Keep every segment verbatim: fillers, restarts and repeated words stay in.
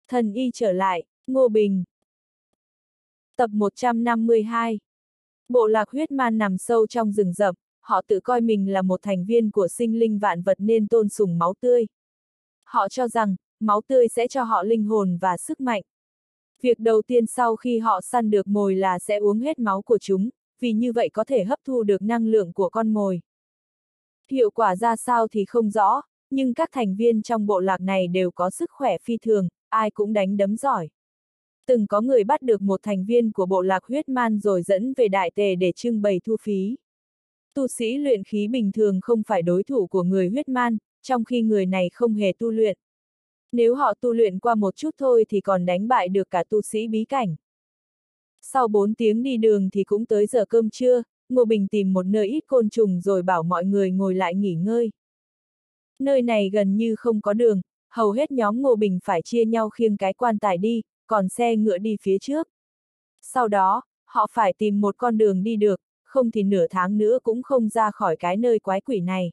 Thần y trở lại, Ngô Bình. Tập một trăm năm mươi hai. Bộ lạc huyết man nằm sâu trong rừng rậm, họ tự coi mình là một thành viên của sinh linh vạn vật nên tôn sùng máu tươi. Họ cho rằng, máu tươi sẽ cho họ linh hồn và sức mạnh. Việc đầu tiên sau khi họ săn được mồi là sẽ uống hết máu của chúng, vì như vậy có thể hấp thu được năng lượng của con mồi. Hiệu quả ra sao thì không rõ, nhưng các thành viên trong bộ lạc này đều có sức khỏe phi thường, ai cũng đánh đấm giỏi. Từng có người bắt được một thành viên của bộ lạc huyết man rồi dẫn về đại tề để trưng bày thu phí. Tu sĩ luyện khí bình thường không phải đối thủ của người huyết man, trong khi người này không hề tu luyện. Nếu họ tu luyện qua một chút thôi thì còn đánh bại được cả tu sĩ bí cảnh. Sau bốn tiếng đi đường thì cũng tới giờ cơm trưa, Ngô Bình tìm một nơi ít côn trùng rồi bảo mọi người ngồi lại nghỉ ngơi. Nơi này gần như không có đường, hầu hết nhóm Ngô Bình phải chia nhau khiêng cái quan tài đi, còn xe ngựa đi phía trước. Sau đó, họ phải tìm một con đường đi được, không thì nửa tháng nữa cũng không ra khỏi cái nơi quái quỷ này.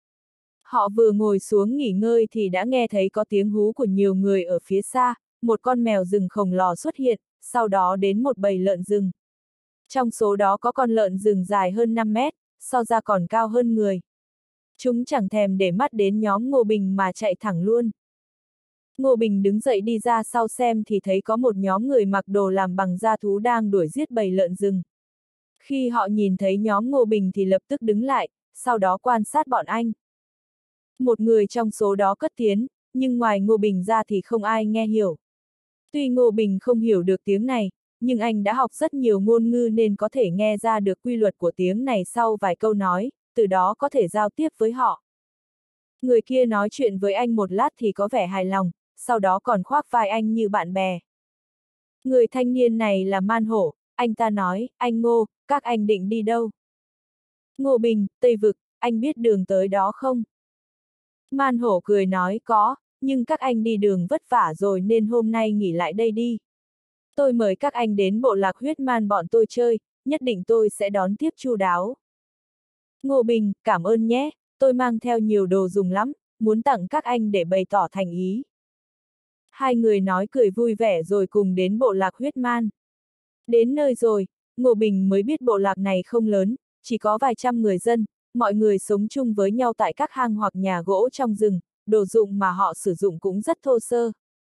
Họ vừa ngồi xuống nghỉ ngơi thì đã nghe thấy có tiếng hú của nhiều người ở phía xa, một con mèo rừng khổng lồ xuất hiện, sau đó đến một bầy lợn rừng. Trong số đó có con lợn rừng dài hơn năm mét, so ra còn cao hơn người. Chúng chẳng thèm để mắt đến nhóm Ngô Bình mà chạy thẳng luôn. Ngô Bình đứng dậy đi ra sau xem thì thấy có một nhóm người mặc đồ làm bằng da thú đang đuổi giết bầy lợn rừng. Khi họ nhìn thấy nhóm Ngô Bình thì lập tức đứng lại, sau đó quan sát bọn anh. Một người trong số đó cất tiếng, nhưng ngoài Ngô Bình ra thì không ai nghe hiểu. Tuy Ngô Bình không hiểu được tiếng này, nhưng anh đã học rất nhiều ngôn ngữ nên có thể nghe ra được quy luật của tiếng này sau vài câu nói, từ đó có thể giao tiếp với họ. Người kia nói chuyện với anh một lát thì có vẻ hài lòng, sau đó còn khoác vai anh như bạn bè. Người thanh niên này là Man Hổ, anh ta nói, anh Ngô, các anh định đi đâu? Ngô Bình, Tây Vực, anh biết đường tới đó không? Man Hổ cười nói, có, nhưng các anh đi đường vất vả rồi nên hôm nay nghỉ lại đây đi. Tôi mời các anh đến bộ lạc huyết man bọn tôi chơi, nhất định tôi sẽ đón tiếp chu đáo. Ngô Bình, cảm ơn nhé, tôi mang theo nhiều đồ dùng lắm, muốn tặng các anh để bày tỏ thành ý. Hai người nói cười vui vẻ rồi cùng đến bộ lạc huyết man. Đến nơi rồi, Ngô Bình mới biết bộ lạc này không lớn, chỉ có vài trăm người dân, mọi người sống chung với nhau tại các hang hoặc nhà gỗ trong rừng, đồ dụng mà họ sử dụng cũng rất thô sơ.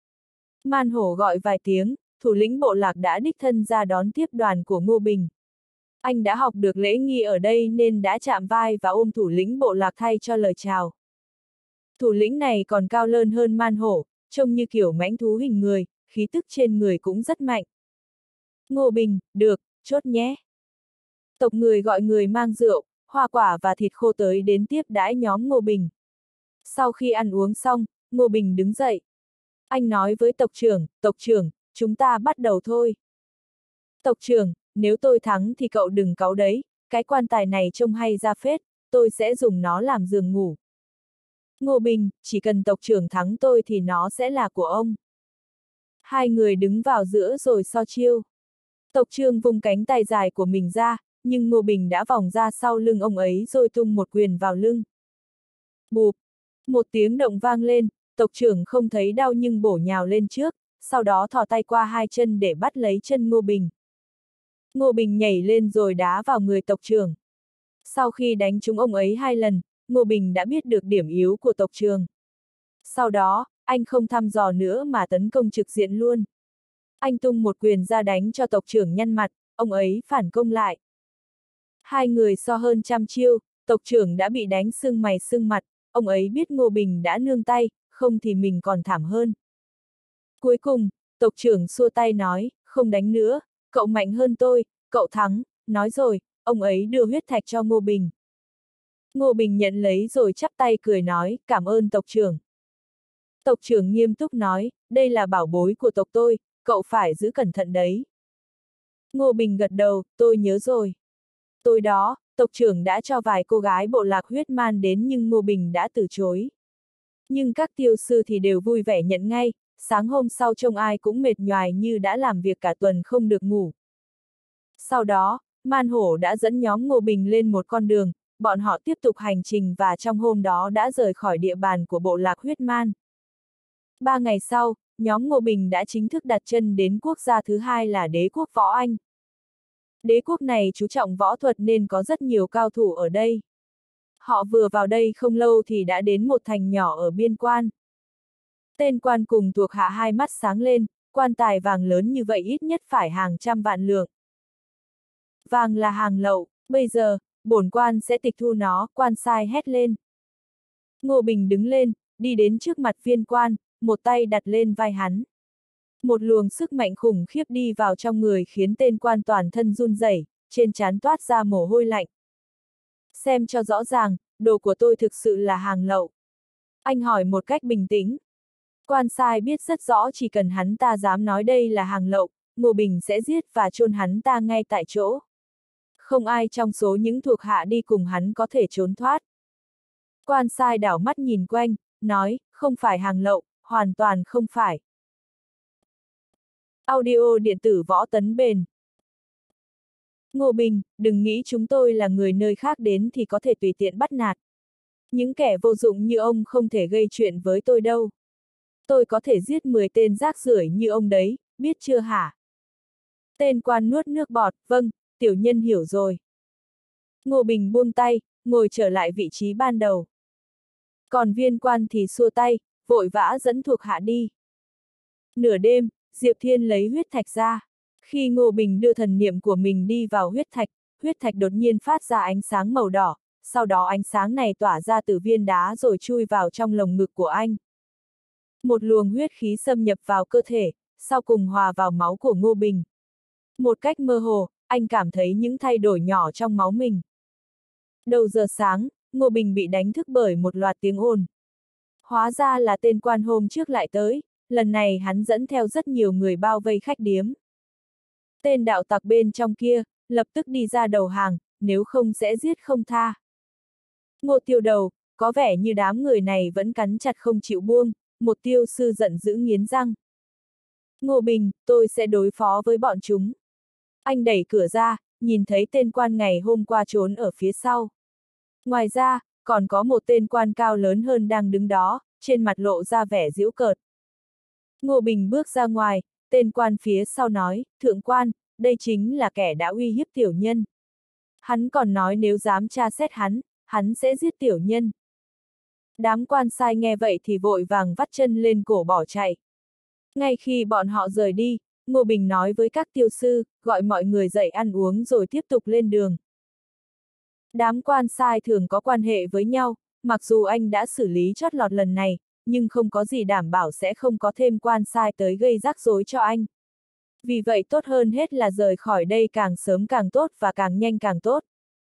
Man Hổ gọi vài tiếng, thủ lĩnh bộ lạc đã đích thân ra đón tiếp đoàn của Ngô Bình. Anh đã học được lễ nghi ở đây nên đã chạm vai và ôm thủ lĩnh bộ lạc thay cho lời chào. Thủ lĩnh này còn cao lớn hơn Man Hổ, trông như kiểu mãnh thú hình người, khí tức trên người cũng rất mạnh. Ngô Bình, được, chốt nhé. Tộc người gọi người mang rượu, hoa quả và thịt khô tới đến tiếp đãi nhóm Ngô Bình. Sau khi ăn uống xong, Ngô Bình đứng dậy. Anh nói với tộc trưởng, tộc trưởng, chúng ta bắt đầu thôi. Tộc trưởng, nếu tôi thắng thì cậu đừng cáu đấy, cái quan tài này trông hay ra phết, tôi sẽ dùng nó làm giường ngủ. Ngô Bình, chỉ cần tộc trưởng thắng tôi thì nó sẽ là của ông. Hai người đứng vào giữa rồi so chiêu. Tộc trưởng vung cánh tay dài của mình ra, nhưng Ngô Bình đã vòng ra sau lưng ông ấy rồi tung một quyền vào lưng. Bụp! Một tiếng động vang lên, tộc trưởng không thấy đau nhưng bổ nhào lên trước, sau đó thò tay qua hai chân để bắt lấy chân Ngô Bình. Ngô Bình nhảy lên rồi đá vào người tộc trưởng. Sau khi đánh trúng ông ấy hai lần, Ngô Bình đã biết được điểm yếu của tộc trưởng. Sau đó, anh không thăm dò nữa mà tấn công trực diện luôn. Anh tung một quyền ra đánh cho tộc trưởng nhăn mặt, ông ấy phản công lại. Hai người so hơn trăm chiêu, tộc trưởng đã bị đánh sưng mày sưng mặt, ông ấy biết Ngô Bình đã nương tay, không thì mình còn thảm hơn. Cuối cùng, tộc trưởng xua tay nói, không đánh nữa, cậu mạnh hơn tôi, cậu thắng, nói rồi, ông ấy đưa huyết thạch cho Ngô Bình. Ngô Bình nhận lấy rồi chắp tay cười nói, cảm ơn tộc trưởng. Tộc trưởng nghiêm túc nói, đây là bảo bối của tộc tôi, cậu phải giữ cẩn thận đấy. Ngô Bình gật đầu, tôi nhớ rồi. Tối đó, tộc trưởng đã cho vài cô gái bộ lạc huyết man đến nhưng Ngô Bình đã từ chối. Nhưng các tiêu sư thì đều vui vẻ nhận ngay, sáng hôm sau trông ai cũng mệt nhoài như đã làm việc cả tuần không được ngủ. Sau đó, Man Hổ đã dẫn nhóm Ngô Bình lên một con đường, bọn họ tiếp tục hành trình và trong hôm đó đã rời khỏi địa bàn của bộ lạc huyết man. Ba ngày sau, nhóm Ngô Bình đã chính thức đặt chân đến quốc gia thứ hai là đế quốc Võ Anh. Đế quốc này chú trọng võ thuật nên có rất nhiều cao thủ ở đây. Họ vừa vào đây không lâu thì đã đến một thành nhỏ ở biên quan. Tên quan cùng thuộc hạ hai mắt sáng lên, quan tài vàng lớn như vậy ít nhất phải hàng trăm vạn lượng. Vàng là hàng lậu, bây giờ, bổn quan sẽ tịch thu nó, quan sai hét lên. Ngô Bình đứng lên, đi đến trước mặt viên quan, một tay đặt lên vai hắn. Một luồng sức mạnh khủng khiếp đi vào trong người khiến tên quan toàn thân run rẩy, trên trán toát ra mồ hôi lạnh. Xem cho rõ ràng, đồ của tôi thực sự là hàng lậu. Anh hỏi một cách bình tĩnh. Quan sai biết rất rõ chỉ cần hắn ta dám nói đây là hàng lậu, Ngô Bình sẽ giết và chôn hắn ta ngay tại chỗ. Không ai trong số những thuộc hạ đi cùng hắn có thể trốn thoát. Quan sai đảo mắt nhìn quanh, nói, không phải hàng lậu, hoàn toàn không phải. Audio điện tử Võ Tấn Bền. Ngô Bình, đừng nghĩ chúng tôi là người nơi khác đến thì có thể tùy tiện bắt nạt. Những kẻ vô dụng như ông không thể gây chuyện với tôi đâu. Tôi có thể giết mười tên rác rưởi như ông đấy, biết chưa hả? Tên quan nuốt nước bọt, vâng, tiểu nhân hiểu rồi. Ngô Bình buông tay, ngồi trở lại vị trí ban đầu. Còn viên quan thì xua tay, vội vã dẫn thuộc hạ đi. Nửa đêm, Diệp Thiên lấy huyết thạch ra. Khi Ngô Bình đưa thần niệm của mình đi vào huyết thạch, huyết thạch đột nhiên phát ra ánh sáng màu đỏ, sau đó ánh sáng này tỏa ra từ viên đá rồi chui vào trong lồng ngực của anh. Một luồng huyết khí xâm nhập vào cơ thể, sau cùng hòa vào máu của Ngô Bình. Một cách mơ hồ, anh cảm thấy những thay đổi nhỏ trong máu mình. Đầu giờ sáng, Ngô Bình bị đánh thức bởi một loạt tiếng ồn. Hóa ra là tên quan hôm trước lại tới, lần này hắn dẫn theo rất nhiều người bao vây khách điếm. Tên đạo tặc bên trong kia, lập tức đi ra đầu hàng, nếu không sẽ giết không tha. Ngô Tiêu Đầu, có vẻ như đám người này vẫn cắn chặt không chịu buông, một tiêu sư giận dữ nghiến răng. Ngô Bình, tôi sẽ đối phó với bọn chúng. Anh đẩy cửa ra, nhìn thấy tên quan ngày hôm qua trốn ở phía sau. Ngoài ra, còn có một tên quan cao lớn hơn đang đứng đó, trên mặt lộ ra vẻ giễu cợt. Ngô Bình bước ra ngoài, tên quan phía sau nói, thượng quan, đây chính là kẻ đã uy hiếp tiểu nhân. Hắn còn nói nếu dám tra xét hắn, hắn sẽ giết tiểu nhân. Đám quan sai nghe vậy thì vội vàng vắt chân lên cổ bỏ chạy. Ngay khi bọn họ rời đi, Ngô Bình nói với các tiêu sư, gọi mọi người dậy ăn uống rồi tiếp tục lên đường. Đám quan sai thường có quan hệ với nhau, mặc dù anh đã xử lý chót lọt lần này, nhưng không có gì đảm bảo sẽ không có thêm quan sai tới gây rắc rối cho anh. Vì vậy tốt hơn hết là rời khỏi đây càng sớm càng tốt và càng nhanh càng tốt.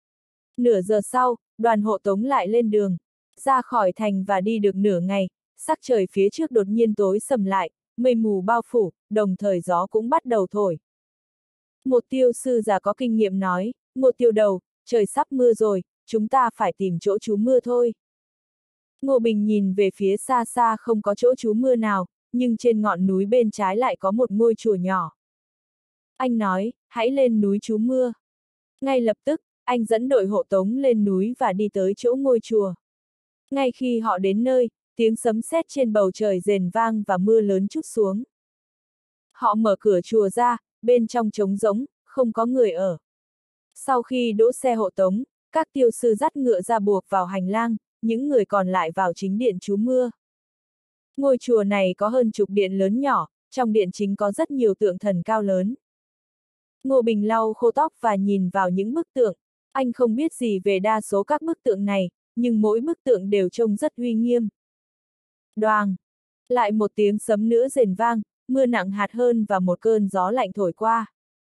Nửa giờ sau, đoàn hộ tống lại lên đường. Ra khỏi thành và đi được nửa ngày, sắc trời phía trước đột nhiên tối sầm lại, mây mù bao phủ, đồng thời gió cũng bắt đầu thổi. Một tiêu sư già có kinh nghiệm nói, Ngô Tiêu Đầu, trời sắp mưa rồi, chúng ta phải tìm chỗ trú mưa thôi. Ngô Bình nhìn về phía xa xa không có chỗ trú mưa nào, nhưng trên ngọn núi bên trái lại có một ngôi chùa nhỏ. Anh nói, hãy lên núi trú mưa. Ngay lập tức, anh dẫn đội hộ tống lên núi và đi tới chỗ ngôi chùa. Ngay khi họ đến nơi, tiếng sấm sét trên bầu trời rền vang và mưa lớn trút xuống. Họ mở cửa chùa ra, bên trong trống rỗng, không có người ở. Sau khi đỗ xe hộ tống, các tiêu sư dắt ngựa ra buộc vào hành lang, những người còn lại vào chính điện trú mưa. Ngôi chùa này có hơn chục điện lớn nhỏ, trong điện chính có rất nhiều tượng thần cao lớn. Ngô Bình lau khô tóc và nhìn vào những bức tượng. Anh không biết gì về đa số các bức tượng này, nhưng mỗi bức tượng đều trông rất uy nghiêm. Đoàng! Lại một tiếng sấm nữa rền vang, mưa nặng hạt hơn và một cơn gió lạnh thổi qua.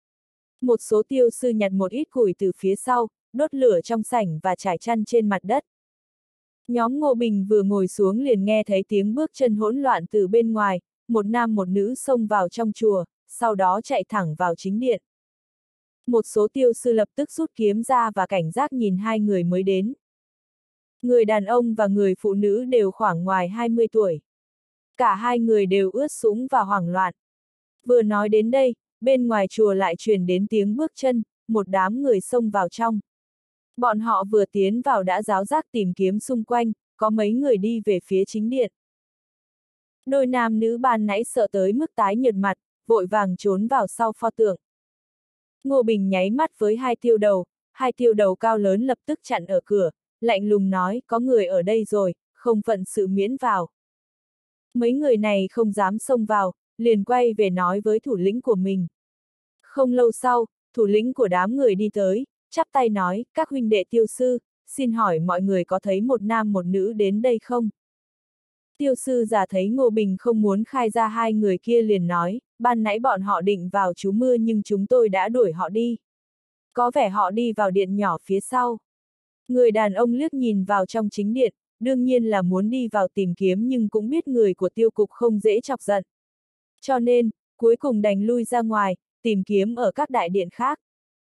Một số tiêu sư nhặt một ít củi từ phía sau, đốt lửa trong sảnh và trải chăn trên mặt đất. Nhóm Ngô Bình vừa ngồi xuống liền nghe thấy tiếng bước chân hỗn loạn từ bên ngoài, một nam một nữ xông vào trong chùa, sau đó chạy thẳng vào chính điện. Một số tiêu sư lập tức rút kiếm ra và cảnh giác nhìn hai người mới đến. Người đàn ông và người phụ nữ đều khoảng ngoài hai mươi tuổi. Cả hai người đều ướt sũng và hoảng loạn. Vừa nói đến đây, bên ngoài chùa lại truyền đến tiếng bước chân, một đám người xông vào trong. Bọn họ vừa tiến vào đã ráo rác tìm kiếm xung quanh, có mấy người đi về phía chính điện. Đôi nam nữ ban nãy sợ tới mức tái nhợt mặt, vội vàng trốn vào sau pho tượng. Ngô Bình nháy mắt với hai tiêu đầu, hai tiêu đầu cao lớn lập tức chặn ở cửa, lạnh lùng nói, có người ở đây rồi, không phận sự miễn vào. Mấy người này không dám xông vào, liền quay về nói với thủ lĩnh của mình. Không lâu sau, thủ lĩnh của đám người đi tới, chắp tay nói, các huynh đệ tiêu sư, xin hỏi mọi người có thấy một nam một nữ đến đây không? Tiêu sư già thấy Ngô Bình không muốn khai ra hai người kia liền nói, ban nãy bọn họ định vào trú mưa nhưng chúng tôi đã đuổi họ đi. Có vẻ họ đi vào điện nhỏ phía sau. Người đàn ông liếc nhìn vào trong chính điện, đương nhiên là muốn đi vào tìm kiếm nhưng cũng biết người của tiêu cục không dễ chọc giận. Cho nên, cuối cùng đành lui ra ngoài, tìm kiếm ở các đại điện khác.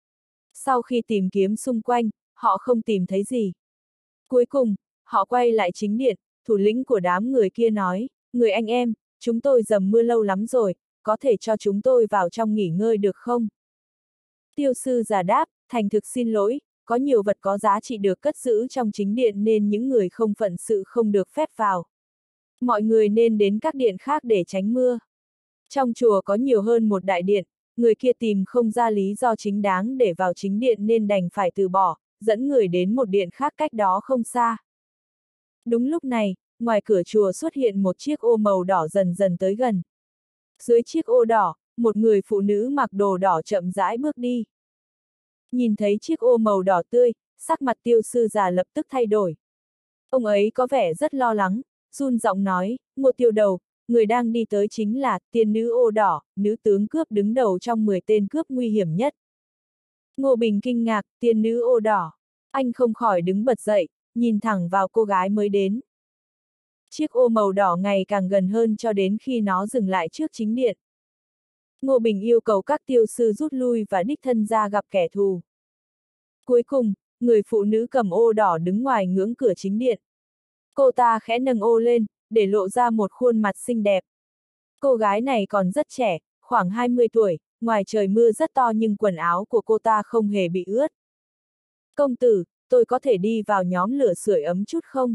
Sau khi tìm kiếm xung quanh, họ không tìm thấy gì. Cuối cùng, họ quay lại chính điện, thủ lĩnh của đám người kia nói, người anh em, chúng tôi dầm mưa lâu lắm rồi, có thể cho chúng tôi vào trong nghỉ ngơi được không? Tiêu sư già đáp, thành thực xin lỗi, có nhiều vật có giá trị được cất giữ trong chính điện nên những người không phận sự không được phép vào. Mọi người nên đến các điện khác để tránh mưa. Trong chùa có nhiều hơn một đại điện, người kia tìm không ra lý do chính đáng để vào chính điện nên đành phải từ bỏ, dẫn người đến một điện khác cách đó không xa. Đúng lúc này, ngoài cửa chùa xuất hiện một chiếc ô màu đỏ dần dần tới gần. Dưới chiếc ô đỏ, một người phụ nữ mặc đồ đỏ chậm rãi bước đi. Nhìn thấy chiếc ô màu đỏ tươi, sắc mặt tiêu sư già lập tức thay đổi. Ông ấy có vẻ rất lo lắng, run giọng nói, Ngô tiêu đầu, người đang đi tới chính là tiên nữ ô đỏ, nữ tướng cướp đứng đầu trong mười tên cướp nguy hiểm nhất. Ngô Bình kinh ngạc, tiên nữ ô đỏ. Anh không khỏi đứng bật dậy, nhìn thẳng vào cô gái mới đến. Chiếc ô màu đỏ ngày càng gần hơn cho đến khi nó dừng lại trước chính điện. Ngô Bình yêu cầu các tiêu sư rút lui và đích thân ra gặp kẻ thù. Cuối cùng, người phụ nữ cầm ô đỏ đứng ngoài ngưỡng cửa chính điện. Cô ta khẽ nâng ô lên, để lộ ra một khuôn mặt xinh đẹp. Cô gái này còn rất trẻ, khoảng hai mươi tuổi, ngoài trời mưa rất to nhưng quần áo của cô ta không hề bị ướt. Công tử, tôi có thể đi vào nhóm lửa sưởi ấm chút không?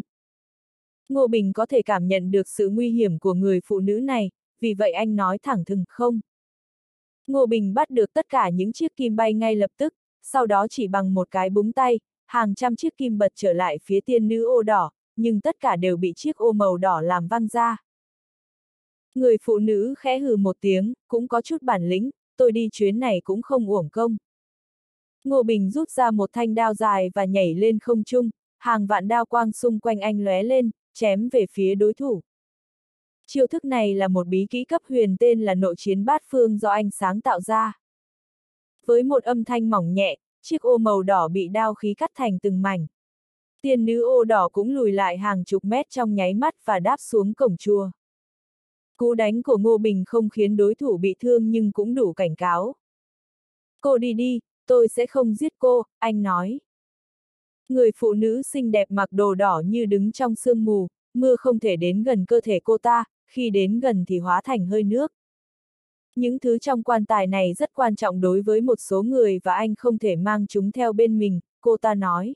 Ngô Bình có thể cảm nhận được sự nguy hiểm của người phụ nữ này, vì vậy anh nói thẳng thừng không. Ngô Bình bắt được tất cả những chiếc kim bay ngay lập tức, sau đó chỉ bằng một cái búng tay, hàng trăm chiếc kim bật trở lại phía tiên nữ ô đỏ, nhưng tất cả đều bị chiếc ô màu đỏ làm văng ra. Người phụ nữ khẽ hừ một tiếng, cũng có chút bản lĩnh, tôi đi chuyến này cũng không uổng công. Ngô Bình rút ra một thanh đao dài và nhảy lên không trung, hàng vạn đao quang xung quanh anh lóe lên, chém về phía đối thủ. Chiêu thức này là một bí kỹ cấp huyền tên là nội chiến bát phương do anh sáng tạo ra. Với một âm thanh mỏng nhẹ, chiếc ô màu đỏ bị đao khí cắt thành từng mảnh. Tiên nữ ô đỏ cũng lùi lại hàng chục mét trong nháy mắt và đáp xuống cổng chùa. Cú đánh của Ngô Bình không khiến đối thủ bị thương nhưng cũng đủ cảnh cáo. Cô đi đi, tôi sẽ không giết cô, anh nói. Người phụ nữ xinh đẹp mặc đồ đỏ như đứng trong sương mù, mưa không thể đến gần cơ thể cô ta, khi đến gần thì hóa thành hơi nước. Những thứ trong quan tài này rất quan trọng đối với một số người và anh không thể mang chúng theo bên mình, cô ta nói.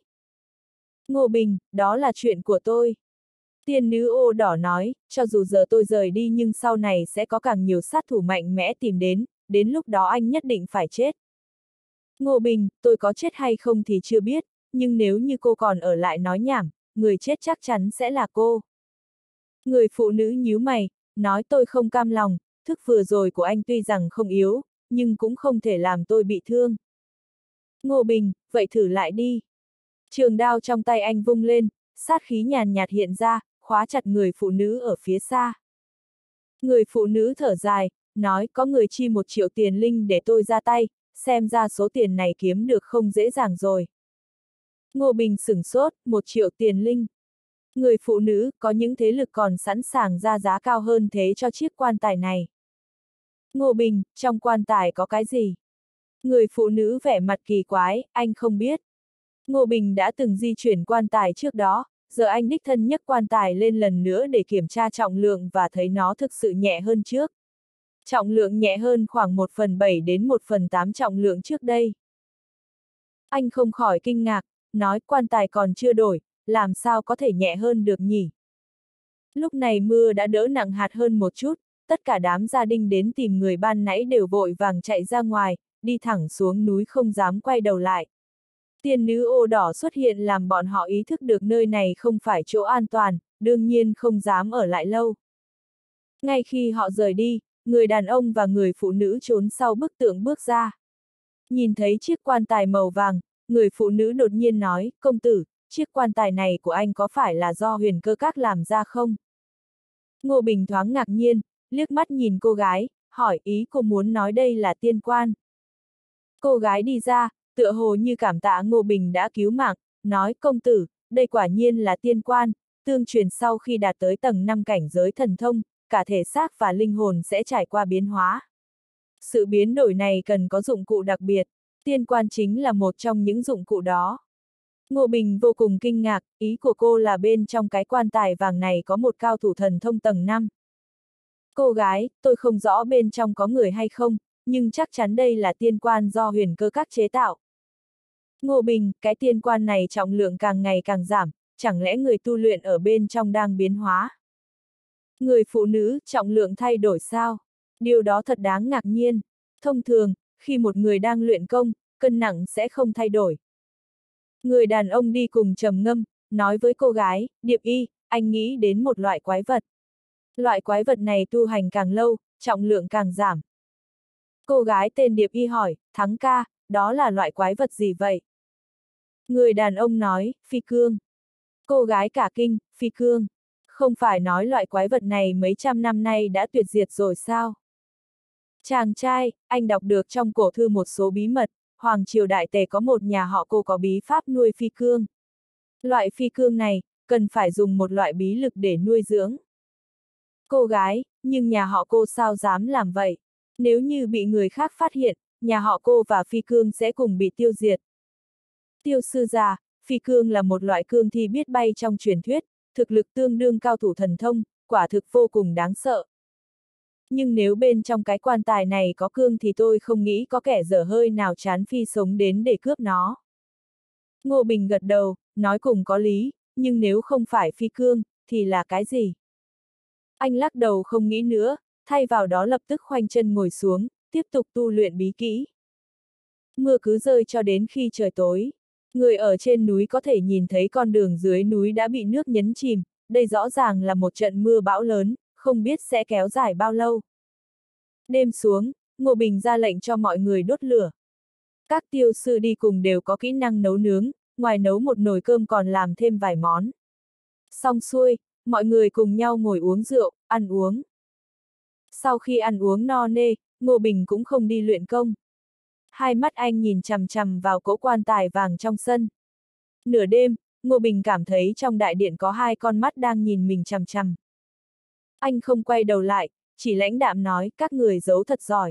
Ngô Bình, đó là chuyện của tôi. Tiên nữ ô đỏ nói, cho dù giờ tôi rời đi nhưng sau này sẽ có càng nhiều sát thủ mạnh mẽ tìm đến, đến lúc đó anh nhất định phải chết. Ngô Bình, tôi có chết hay không thì chưa biết, nhưng nếu như cô còn ở lại nói nhảm, người chết chắc chắn sẽ là cô. Người phụ nữ nhíu mày, nói tôi không cam lòng, thức vừa rồi của anh tuy rằng không yếu, nhưng cũng không thể làm tôi bị thương. Ngô Bình, vậy thử lại đi. Trường đao trong tay anh vung lên, sát khí nhàn nhạt hiện ra, khóa chặt người phụ nữ ở phía xa. Người phụ nữ thở dài, nói có người chi một triệu tiền linh để tôi ra tay, xem ra số tiền này kiếm được không dễ dàng rồi. Ngô Bình sửng sốt, một triệu tiền linh. Người phụ nữ, có những thế lực còn sẵn sàng ra giá cao hơn thế cho chiếc quan tài này. Ngô Bình, trong quan tài có cái gì? Người phụ nữ vẻ mặt kỳ quái, anh không biết. Ngô Bình đã từng di chuyển quan tài trước đó, giờ anh đích thân nhấc quan tài lên lần nữa để kiểm tra trọng lượng và thấy nó thực sự nhẹ hơn trước. Trọng lượng nhẹ hơn khoảng một phần bảy đến một phần tám trọng lượng trước đây. Anh không khỏi kinh ngạc, nói quan tài còn chưa đổi, làm sao có thể nhẹ hơn được nhỉ? Lúc này mưa đã đỡ nặng hạt hơn một chút, tất cả đám gia đình đến tìm người ban nãy đều vội vàng chạy ra ngoài, đi thẳng xuống núi không dám quay đầu lại. Tiên nữ ô đỏ xuất hiện làm bọn họ ý thức được nơi này không phải chỗ an toàn, đương nhiên không dám ở lại lâu. Ngay khi họ rời đi, người đàn ông và người phụ nữ trốn sau bức tượng bước ra. Nhìn thấy chiếc quan tài màu vàng, người phụ nữ đột nhiên nói, công tử, chiếc quan tài này của anh có phải là do Huyền Cơ Các làm ra không? Ngô Bình thoáng ngạc nhiên, liếc mắt nhìn cô gái, hỏi ý cô muốn nói đây là tiên quan. Cô gái đi ra, tựa hồ như cảm tạ Ngô Bình đã cứu mạng, nói công tử, đây quả nhiên là tiên quan, tương truyền sau khi đạt tới tầng năm cảnh giới thần thông, cả thể xác và linh hồn sẽ trải qua biến hóa. Sự biến đổi này cần có dụng cụ đặc biệt, tiên quan chính là một trong những dụng cụ đó. Ngô Bình vô cùng kinh ngạc, ý của cô là bên trong cái quan tài vàng này có một cao thủ thần thông tầng năm. Cô gái, tôi không rõ bên trong có người hay không, nhưng chắc chắn đây là tiên quan do Huyền Cơ Các chế tạo. Ngô Bình, cái tiên quan này trọng lượng càng ngày càng giảm, chẳng lẽ người tu luyện ở bên trong đang biến hóa? Người phụ nữ, trọng lượng thay đổi sao? Điều đó thật đáng ngạc nhiên. Thông thường, khi một người đang luyện công, cân nặng sẽ không thay đổi. Người đàn ông đi cùng trầm ngâm, nói với cô gái, Điệp Y, anh nghĩ đến một loại quái vật. Loại quái vật này tu hành càng lâu, trọng lượng càng giảm. Cô gái tên Điệp Y hỏi, Thắng ca, đó là loại quái vật gì vậy? Người đàn ông nói, phi cương. Cô gái cả kinh, phi cương. Không phải nói loại quái vật này mấy trăm năm nay đã tuyệt diệt rồi sao? Chàng trai, anh đọc được trong cổ thư một số bí mật, Hoàng triều Đại Tề có một nhà họ cô có bí pháp nuôi phi cương. Loại phi cương này, cần phải dùng một loại bí lực để nuôi dưỡng. Cô gái, nhưng nhà họ cô sao dám làm vậy? Nếu như bị người khác phát hiện, nhà họ cô và phi cương sẽ cùng bị tiêu diệt. Tiêu sư già, phi cương là một loại cương thi biết bay trong truyền thuyết, thực lực tương đương cao thủ thần thông, quả thực vô cùng đáng sợ. Nhưng nếu bên trong cái quan tài này có cương thì tôi không nghĩ có kẻ dở hơi nào chán phi sống đến để cướp nó. Ngô Bình gật đầu, nói cùng có lý, nhưng nếu không phải phi cương, thì là cái gì? Anh lắc đầu không nghĩ nữa, thay vào đó lập tức khoanh chân ngồi xuống, tiếp tục tu luyện bí kỹ. Mưa cứ rơi cho đến khi trời tối. Người ở trên núi có thể nhìn thấy con đường dưới núi đã bị nước nhấn chìm, đây rõ ràng là một trận mưa bão lớn, không biết sẽ kéo dài bao lâu. Đêm xuống, Ngô Bình ra lệnh cho mọi người đốt lửa. Các tiêu sư đi cùng đều có kỹ năng nấu nướng, ngoài nấu một nồi cơm còn làm thêm vài món. Xong xuôi, mọi người cùng nhau ngồi uống rượu, ăn uống. Sau khi ăn uống no nê, Ngô Bình cũng không đi luyện công. Hai mắt anh nhìn chằm chằm vào cỗ quan tài vàng trong sân. Nửa đêm, Ngô Bình cảm thấy trong đại điện có hai con mắt đang nhìn mình chằm chằm. Anh không quay đầu lại, chỉ lãnh đạm nói, các người giấu thật giỏi.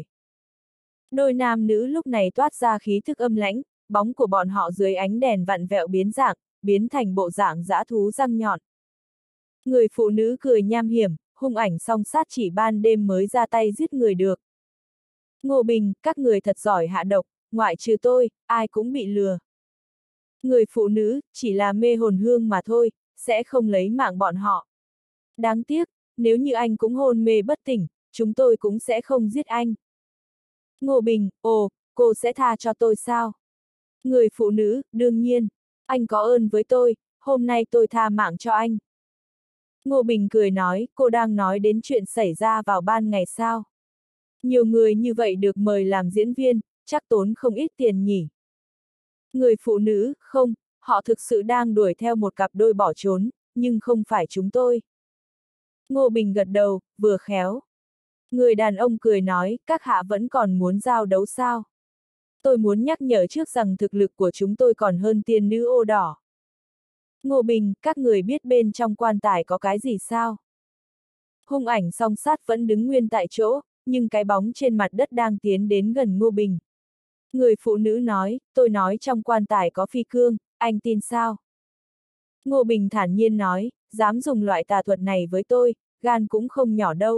Đôi nam nữ lúc này toát ra khí thức âm lãnh, bóng của bọn họ dưới ánh đèn vặn vẹo biến dạng, biến thành bộ dạng dã thú răng nhọn. Người phụ nữ cười nham hiểm, hung ảnh song sát chỉ ban đêm mới ra tay giết người được. Ngô Bình, các người thật giỏi hạ độc, ngoại trừ tôi, ai cũng bị lừa. Người phụ nữ, chỉ là mê hồn hương mà thôi, sẽ không lấy mạng bọn họ. Đáng tiếc, nếu như anh cũng hôn mê bất tỉnh, chúng tôi cũng sẽ không giết anh. Ngô Bình, ồ, cô sẽ tha cho tôi sao? Người phụ nữ, đương nhiên, anh có ơn với tôi, hôm nay tôi tha mạng cho anh. Ngô Bình cười nói, cô đang nói đến chuyện xảy ra vào ban ngày sao? Nhiều người như vậy được mời làm diễn viên, chắc tốn không ít tiền nhỉ. Người phụ nữ, không, họ thực sự đang đuổi theo một cặp đôi bỏ trốn, nhưng không phải chúng tôi. Ngô Bình gật đầu, vừa khéo. Người đàn ông cười nói, các hạ vẫn còn muốn giao đấu sao? Tôi muốn nhắc nhở trước rằng thực lực của chúng tôi còn hơn tiên nữ ô đỏ. Ngô Bình, các người biết bên trong quan tài có cái gì sao? Hung ảnh song sát vẫn đứng nguyên tại chỗ, nhưng cái bóng trên mặt đất đang tiến đến gần Ngô Bình. Người phụ nữ nói, tôi nói trong quan tài có phi cương, anh tin sao? Ngô Bình thản nhiên nói, dám dùng loại tà thuật này với tôi, gan cũng không nhỏ đâu.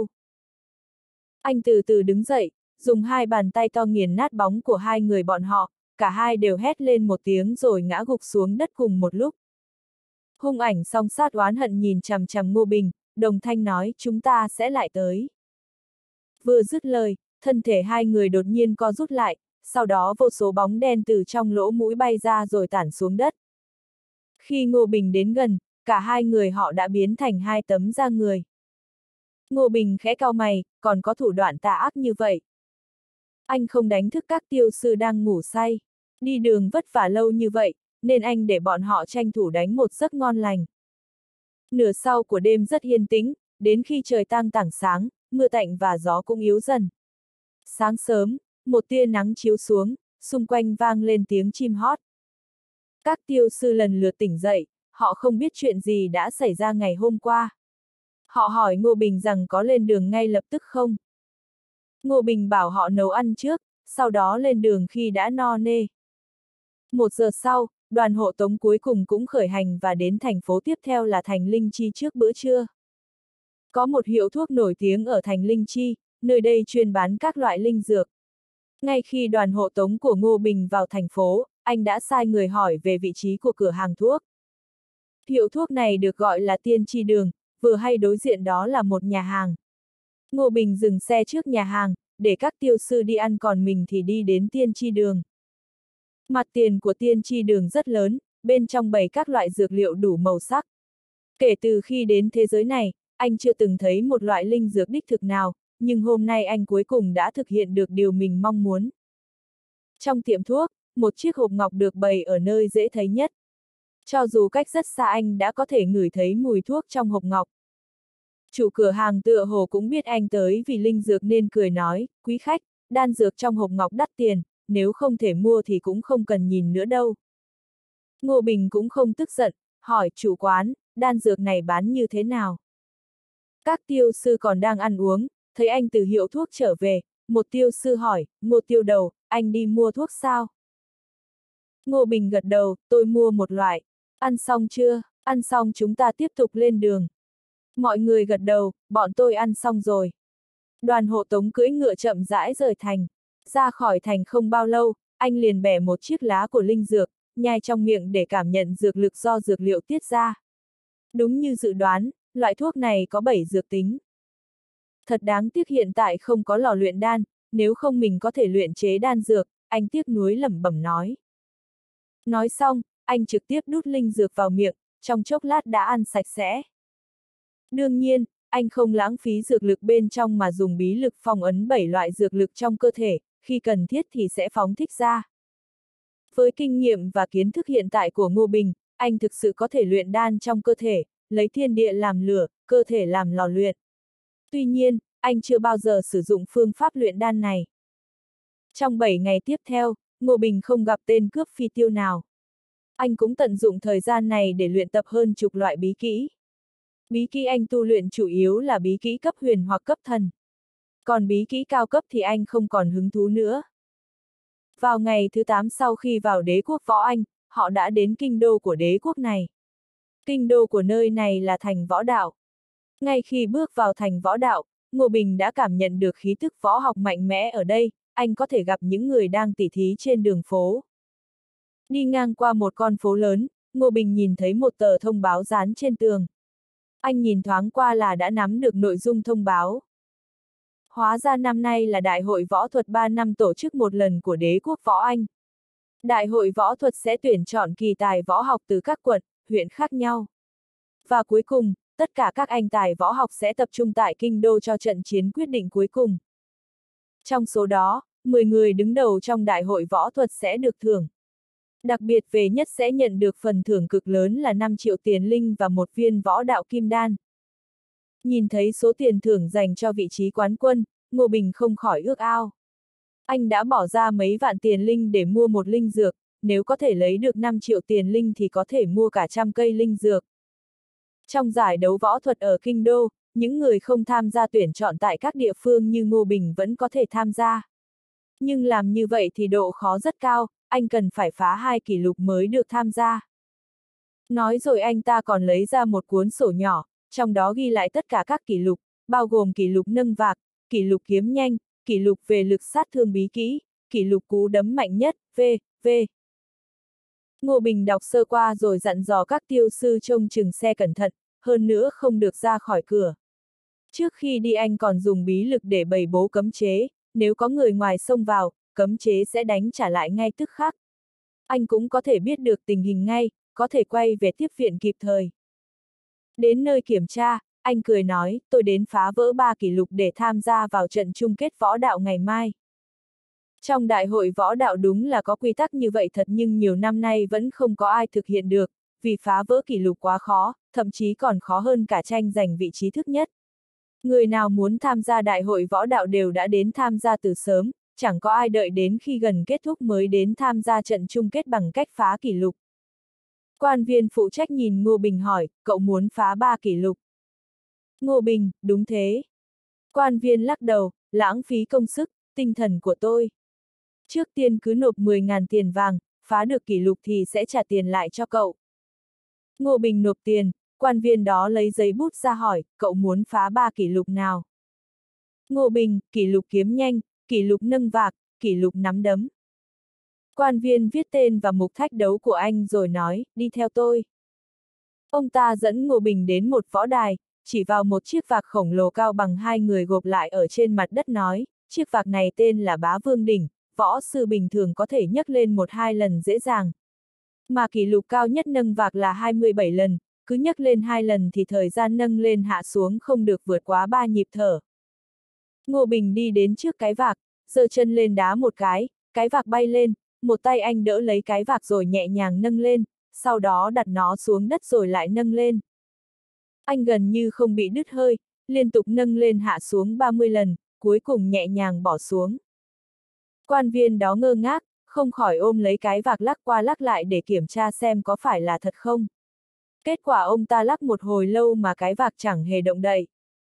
Anh từ từ đứng dậy, dùng hai bàn tay to nghiền nát bóng của hai người bọn họ, cả hai đều hét lên một tiếng rồi ngã gục xuống đất cùng một lúc. Hung ảnh song sát oán hận nhìn chằm chằm Ngô Bình, đồng thanh nói chúng ta sẽ lại tới. Vừa dứt lời, thân thể hai người đột nhiên co rút lại, sau đó vô số bóng đen từ trong lỗ mũi bay ra rồi tản xuống đất. Khi Ngô Bình đến gần, cả hai người họ đã biến thành hai tấm da người. Ngô Bình khẽ cau mày, còn có thủ đoạn tà ác như vậy. Anh không đánh thức các tiêu sư đang ngủ say. Đi đường vất vả lâu như vậy, nên anh để bọn họ tranh thủ đánh một giấc ngon lành. Nửa sau của đêm rất yên tĩnh, đến khi trời tang tảng sáng, mưa tạnh và gió cũng yếu dần. Sáng sớm, một tia nắng chiếu xuống, xung quanh vang lên tiếng chim hót. Các tiêu sư lần lượt tỉnh dậy, họ không biết chuyện gì đã xảy ra ngày hôm qua. Họ hỏi Ngô Bình rằng có lên đường ngay lập tức không. Ngô Bình bảo họ nấu ăn trước, sau đó lên đường khi đã no nê. Một giờ sau, đoàn hộ tống cuối cùng cũng khởi hành và đến thành phố tiếp theo là thành Linh Chi trước bữa trưa. Có một hiệu thuốc nổi tiếng ở thành Linh Chi, nơi đây chuyên bán các loại linh dược. Ngay khi đoàn hộ tống của Ngô Bình vào thành phố, anh đã sai người hỏi về vị trí của cửa hàng thuốc. Hiệu thuốc này được gọi là Tiên Tri Đường, vừa hay đối diện đó là một nhà hàng. Ngô Bình dừng xe trước nhà hàng, để các tiêu sư đi ăn còn mình thì đi đến Tiên Tri Đường. Mặt tiền của Tiên Tri Đường rất lớn, bên trong bày các loại dược liệu đủ màu sắc. Kể từ khi đến thế giới này, anh chưa từng thấy một loại linh dược đích thực nào, nhưng hôm nay anh cuối cùng đã thực hiện được điều mình mong muốn. Trong tiệm thuốc, một chiếc hộp ngọc được bày ở nơi dễ thấy nhất. Cho dù cách rất xa anh đã có thể ngửi thấy mùi thuốc trong hộp ngọc. Chủ cửa hàng tựa hồ cũng biết anh tới vì linh dược nên cười nói, quý khách, đan dược trong hộp ngọc đắt tiền, nếu không thể mua thì cũng không cần nhìn nữa đâu. Ngô Bình cũng không tức giận, hỏi chủ quán, đan dược này bán như thế nào? Các tiêu sư còn đang ăn uống, thấy anh từ hiệu thuốc trở về, một tiêu sư hỏi, Ngô tiêu đầu, anh đi mua thuốc sao? Ngô Bình gật đầu, tôi mua một loại. Ăn xong chưa? Ăn xong chúng ta tiếp tục lên đường. Mọi người gật đầu, bọn tôi ăn xong rồi. Đoàn hộ tống cưỡi ngựa chậm rãi rời thành. Ra khỏi thành không bao lâu, anh liền bẻ một chiếc lá của linh dược, nhai trong miệng để cảm nhận dược lực do dược liệu tiết ra. Đúng như dự đoán, loại thuốc này có bảy dược tính. Thật đáng tiếc hiện tại không có lò luyện đan, nếu không mình có thể luyện chế đan dược, anh tiếc nuối lẩm bẩm nói. Nói xong, anh trực tiếp đút linh dược vào miệng, trong chốc lát đã ăn sạch sẽ. Đương nhiên, anh không lãng phí dược lực bên trong mà dùng bí lực phong ấn bảy loại dược lực trong cơ thể, khi cần thiết thì sẽ phóng thích ra. Với kinh nghiệm và kiến thức hiện tại của Ngô Bình, anh thực sự có thể luyện đan trong cơ thể, lấy thiên địa làm lửa, cơ thể làm lò luyện. Tuy nhiên, anh chưa bao giờ sử dụng phương pháp luyện đan này. Trong bảy ngày tiếp theo, Ngô Bình không gặp tên cướp phi tiêu nào. Anh cũng tận dụng thời gian này để luyện tập hơn chục loại bí kỹ. Bí kỹ anh tu luyện chủ yếu là bí kỹ cấp huyền hoặc cấp thần. Còn bí kỹ cao cấp thì anh không còn hứng thú nữa. Vào ngày thứ tám sau khi vào đế quốc Võ Anh, họ đã đến kinh đô của đế quốc này. Kinh đô của nơi này là thành Võ Đạo. Ngay khi bước vào thành Võ Đạo, Ngô Bình đã cảm nhận được khí tức võ học mạnh mẽ ở đây, anh có thể gặp những người đang tỉ thí trên đường phố. Đi ngang qua một con phố lớn, Ngô Bình nhìn thấy một tờ thông báo dán trên tường. Anh nhìn thoáng qua là đã nắm được nội dung thông báo. Hóa ra năm nay là Đại hội Võ thuật ba năm tổ chức một lần của đế quốc Võ Anh. Đại hội võ thuật sẽ tuyển chọn kỳ tài võ học từ các quận, huyện khác nhau. Và cuối cùng, tất cả các anh tài võ học sẽ tập trung tại kinh đô cho trận chiến quyết định cuối cùng. Trong số đó, mười người đứng đầu trong đại hội võ thuật sẽ được thưởng. Đặc biệt về nhất sẽ nhận được phần thưởng cực lớn là năm triệu tiền linh và một viên võ đạo kim đan. Nhìn thấy số tiền thưởng dành cho vị trí quán quân, Ngô Bình không khỏi ước ao. Anh đã bỏ ra mấy vạn tiền linh để mua một linh dược, nếu có thể lấy được năm triệu tiền linh thì có thể mua cả trăm cây linh dược. Trong giải đấu võ thuật ở kinh đô, những người không tham gia tuyển chọn tại các địa phương như Ngô Bình vẫn có thể tham gia. Nhưng làm như vậy thì độ khó rất cao, anh cần phải phá hai kỷ lục mới được tham gia. Nói rồi anh ta còn lấy ra một cuốn sổ nhỏ, trong đó ghi lại tất cả các kỷ lục, bao gồm kỷ lục nâng vạc, kỷ lục kiếm nhanh, kỷ lục về lực sát thương bí kỹ, kỷ lục cú đấm mạnh nhất, vân vân Ngô Bình đọc sơ qua rồi dặn dò các tiêu sư trông chừng xe cẩn thận, hơn nữa không được ra khỏi cửa. Trước khi đi anh còn dùng bí lực để bày bố cấm chế, nếu có người ngoài xông vào, cấm chế sẽ đánh trả lại ngay tức khắc. Anh cũng có thể biết được tình hình ngay, có thể quay về tiếp viện kịp thời. Đến nơi kiểm tra, anh cười nói, tôi đến phá vỡ ba kỷ lục để tham gia vào trận chung kết võ đạo ngày mai. Trong đại hội võ đạo đúng là có quy tắc như vậy thật nhưng nhiều năm nay vẫn không có ai thực hiện được, vì phá vỡ kỷ lục quá khó, thậm chí còn khó hơn cả tranh giành vị trí thứ nhất. Người nào muốn tham gia đại hội võ đạo đều đã đến tham gia từ sớm, chẳng có ai đợi đến khi gần kết thúc mới đến tham gia trận chung kết bằng cách phá kỷ lục. Quan viên phụ trách nhìn Ngô Bình hỏi, cậu muốn phá ba kỷ lục? Ngô Bình, đúng thế. Quan viên lắc đầu, lãng phí công sức, tinh thần của tôi. Trước tiên cứ nộp mười nghìn tiền vàng, phá được kỷ lục thì sẽ trả tiền lại cho cậu. Ngô Bình nộp tiền, quan viên đó lấy giấy bút ra hỏi, cậu muốn phá ba kỷ lục nào? Ngô Bình, kỷ lục kiếm nhanh, kỷ lục nâng vạc, kỷ lục nắm đấm. Quan viên viết tên và mục thách đấu của anh rồi nói, đi theo tôi. Ông ta dẫn Ngô Bình đến một võ đài, chỉ vào một chiếc vạc khổng lồ cao bằng hai người gộp lại ở trên mặt đất nói, chiếc vạc này tên là Bá Vương Đỉnh, võ sư bình thường có thể nhấc lên một hai lần dễ dàng. Mà kỷ lục cao nhất nâng vạc là hai mươi bảy lần, cứ nhấc lên hai lần thì thời gian nâng lên hạ xuống không được vượt quá ba nhịp thở. Ngô Bình đi đến trước cái vạc, giơ chân lên đá một cái, cái vạc bay lên, một tay anh đỡ lấy cái vạc rồi nhẹ nhàng nâng lên, sau đó đặt nó xuống đất rồi lại nâng lên. Anh gần như không bị đứt hơi, liên tục nâng lên hạ xuống ba mươi lần, cuối cùng nhẹ nhàng bỏ xuống. Quan viên đó ngơ ngác, không khỏi ôm lấy cái vạc lắc qua lắc lại để kiểm tra xem có phải là thật không. Kết quả ông ta lắc một hồi lâu mà cái vạc chẳng hề động đậy.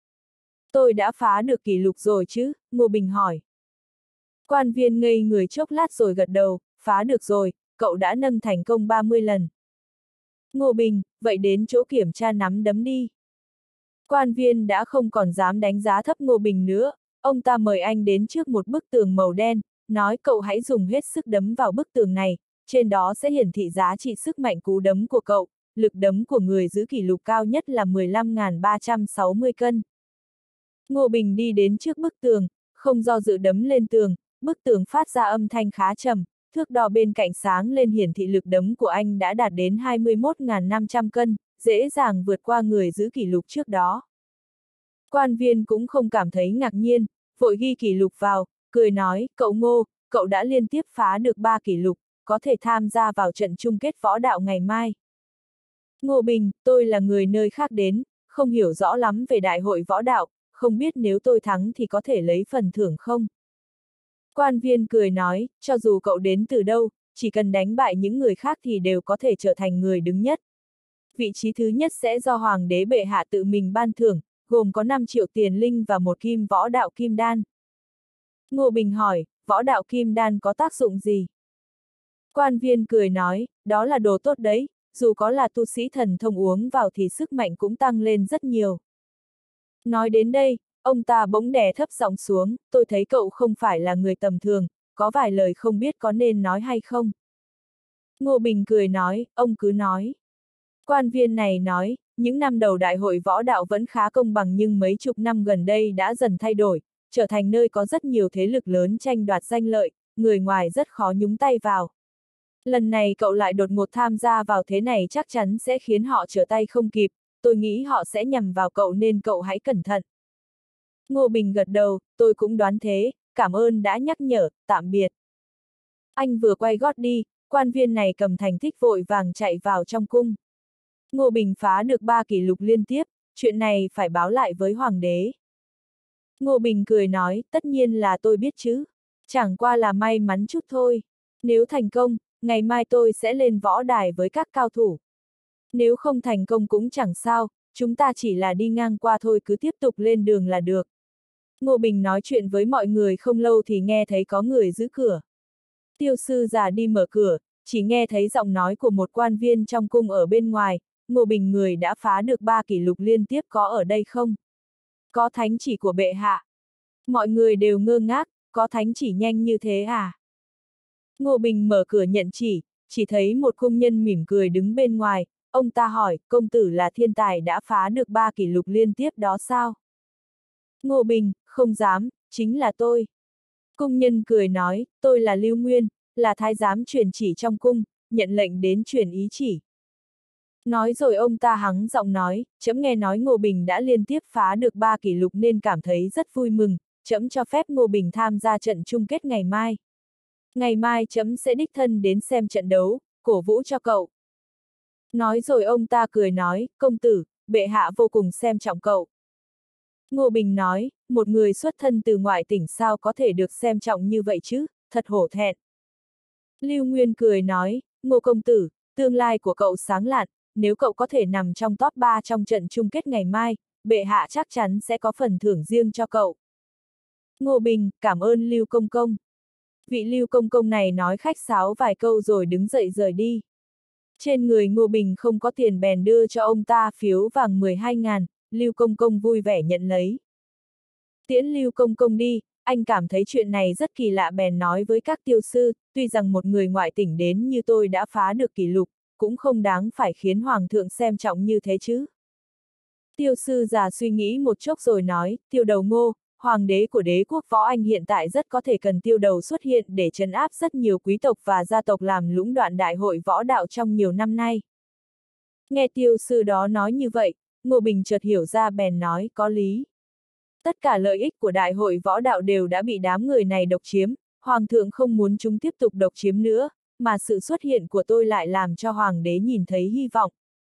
Tôi đã phá được kỷ lục rồi chứ? Ngô Bình hỏi. Quan viên ngây người chốc lát rồi gật đầu, phá được rồi, cậu đã nâng thành công ba mươi lần. Ngô Bình, vậy đến chỗ kiểm tra nắm đấm đi. Quan viên đã không còn dám đánh giá thấp Ngô Bình nữa, ông ta mời anh đến trước một bức tường màu đen, nói cậu hãy dùng hết sức đấm vào bức tường này, trên đó sẽ hiển thị giá trị sức mạnh cú đấm của cậu, lực đấm của người giữ kỷ lục cao nhất là mười lăm nghìn ba trăm sáu mươi cân. Ngô Bình đi đến trước bức tường, không do dự đấm lên tường, bức tường phát ra âm thanh khá trầm, thước đo bên cạnh sáng lên hiển thị lực đấm của anh đã đạt đến hai mươi mốt nghìn năm trăm cân, dễ dàng vượt qua người giữ kỷ lục trước đó. Quan viên cũng không cảm thấy ngạc nhiên, vội ghi kỷ lục vào, cười nói, cậu Ngô, cậu đã liên tiếp phá được ba kỷ lục, có thể tham gia vào trận chung kết võ đạo ngày mai. Ngô Bình, tôi là người nơi khác đến, không hiểu rõ lắm về đại hội võ đạo, không biết nếu tôi thắng thì có thể lấy phần thưởng không? Quan viên cười nói, cho dù cậu đến từ đâu, chỉ cần đánh bại những người khác thì đều có thể trở thành người đứng nhất. Vị trí thứ nhất sẽ do Hoàng đế bệ hạ tự mình ban thưởng, gồm có năm triệu tiền linh và một kim võ đạo kim đan. Ngô Bình hỏi, võ đạo kim đan có tác dụng gì? Quan viên cười nói, đó là đồ tốt đấy, dù có là tu sĩ thần thông uống vào thì sức mạnh cũng tăng lên rất nhiều. Nói đến đây, ông ta bỗng đè thấp giọng xuống, tôi thấy cậu không phải là người tầm thường, có vài lời không biết có nên nói hay không. Ngô Bình cười nói, ông cứ nói. Quan viên này nói, những năm đầu đại hội võ đạo vẫn khá công bằng nhưng mấy chục năm gần đây đã dần thay đổi, trở thành nơi có rất nhiều thế lực lớn tranh đoạt danh lợi, người ngoài rất khó nhúng tay vào. Lần này cậu lại đột ngột tham gia vào thế này chắc chắn sẽ khiến họ trở tay không kịp, tôi nghĩ họ sẽ nhằm vào cậu nên cậu hãy cẩn thận. Ngô Bình gật đầu, tôi cũng đoán thế, cảm ơn đã nhắc nhở, tạm biệt. Anh vừa quay gót đi, quan viên này cầm thành tích vội vàng chạy vào trong cung. Ngô Bình phá được ba kỷ lục liên tiếp, chuyện này phải báo lại với hoàng đế. Ngô Bình cười nói, tất nhiên là tôi biết chứ, chẳng qua là may mắn chút thôi. Nếu thành công, ngày mai tôi sẽ lên võ đài với các cao thủ. Nếu không thành công cũng chẳng sao, chúng ta chỉ là đi ngang qua thôi, cứ tiếp tục lên đường là được. Ngô Bình nói chuyện với mọi người không lâu thì nghe thấy có người giữ cửa. Tiêu sư già đi mở cửa, chỉ nghe thấy giọng nói của một quan viên trong cung ở bên ngoài, Ngô Bình người đã phá được ba kỷ lục liên tiếp có ở đây không? Có thánh chỉ của bệ hạ. Mọi người đều ngơ ngác, có thánh chỉ nhanh như thế à? Ngô Bình mở cửa nhận chỉ, chỉ thấy một cung nhân mỉm cười đứng bên ngoài, ông ta hỏi, công tử là thiên tài đã phá được ba kỷ lục liên tiếp đó sao? Ngô Bình, không dám, chính là tôi. Cung nhân cười nói, tôi là Lưu Nguyên, là thái giám truyền chỉ trong cung, nhận lệnh đến truyền ý chỉ. Nói rồi ông ta hắng giọng nói, trẫm nghe nói Ngô Bình đã liên tiếp phá được ba kỷ lục nên cảm thấy rất vui mừng, trẫm cho phép Ngô Bình tham gia trận chung kết ngày mai. Ngày mai trẫm sẽ đích thân đến xem trận đấu, cổ vũ cho cậu. Nói rồi ông ta cười nói, công tử, bệ hạ vô cùng xem trọng cậu. Ngô Bình nói, một người xuất thân từ ngoại tỉnh sao có thể được xem trọng như vậy chứ, thật hổ thẹn. Lưu Nguyên cười nói, Ngô công tử, tương lai của cậu sáng lạn, nếu cậu có thể nằm trong top ba trong trận chung kết ngày mai, bệ hạ chắc chắn sẽ có phần thưởng riêng cho cậu. Ngô Bình, cảm ơn Lưu Công Công. Vị Lưu Công Công này nói khách sáo vài câu rồi đứng dậy rời đi. Trên người Ngô Bình không có tiền bèn đưa cho ông ta phiếu vàng mười hai ngàn, Lưu Công Công vui vẻ nhận lấy. Tiễn Lưu Công Công đi, anh cảm thấy chuyện này rất kỳ lạ bèn nói với các tiêu sư, tuy rằng một người ngoại tỉnh đến như tôi đã phá được kỷ lục, cũng không đáng phải khiến Hoàng thượng xem trọng như thế chứ. Tiêu sư già suy nghĩ một chốc rồi nói, tiêu đầu Ngô, Hoàng đế của đế quốc Võ Anh hiện tại rất có thể cần tiêu đầu xuất hiện để trấn áp rất nhiều quý tộc và gia tộc làm lũng đoạn đại hội võ đạo trong nhiều năm nay. Nghe tiêu sư đó nói như vậy, Ngô Bình chợt hiểu ra bèn nói, có lý. Tất cả lợi ích của đại hội võ đạo đều đã bị đám người này độc chiếm, Hoàng thượng không muốn chúng tiếp tục độc chiếm nữa, mà sự xuất hiện của tôi lại làm cho Hoàng đế nhìn thấy hy vọng.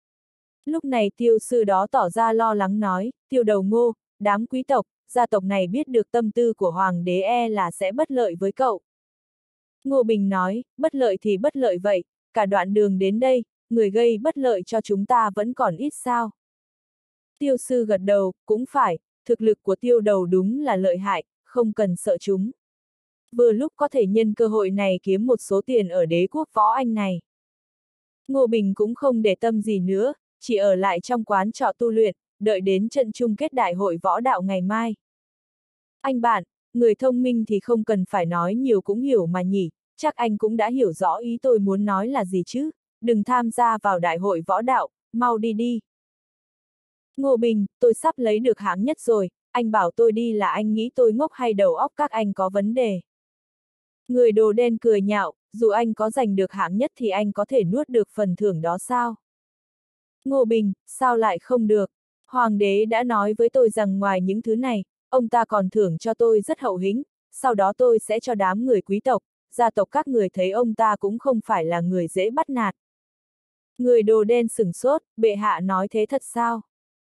Lúc này tiêu sư đó tỏ ra lo lắng nói, tiêu đầu Ngô, đám quý tộc, gia tộc này biết được tâm tư của Hoàng đế e là sẽ bất lợi với cậu. Ngô Bình nói, bất lợi thì bất lợi vậy, cả đoạn đường đến đây, người gây bất lợi cho chúng ta vẫn còn ít sao. Tiêu sư gật đầu, cũng phải, thực lực của tiêu đầu đúng là lợi hại, không cần sợ chúng. Vừa lúc có thể nhân cơ hội này kiếm một số tiền ở đế quốc Võ Anh này. Ngô Bình cũng không để tâm gì nữa, chỉ ở lại trong quán trọ tu luyện, đợi đến trận chung kết đại hội võ đạo ngày mai. Anh bạn, người thông minh thì không cần phải nói nhiều cũng hiểu mà nhỉ, chắc anh cũng đã hiểu rõ ý tôi muốn nói là gì chứ, đừng tham gia vào đại hội võ đạo, mau đi đi. Ngô Bình, tôi sắp lấy được hạng nhất rồi, anh bảo tôi đi là anh nghĩ tôi ngốc hay đầu óc các anh có vấn đề. Người đồ đen cười nhạo, dù anh có giành được hạng nhất thì anh có thể nuốt được phần thưởng đó sao? Ngô Bình, sao lại không được? Hoàng đế đã nói với tôi rằng ngoài những thứ này, ông ta còn thưởng cho tôi rất hậu hĩnh, sau đó tôi sẽ cho đám người quý tộc, gia tộc các người thấy ông ta cũng không phải là người dễ bắt nạt. Người đồ đen sửng sốt, bệ hạ nói thế thật sao?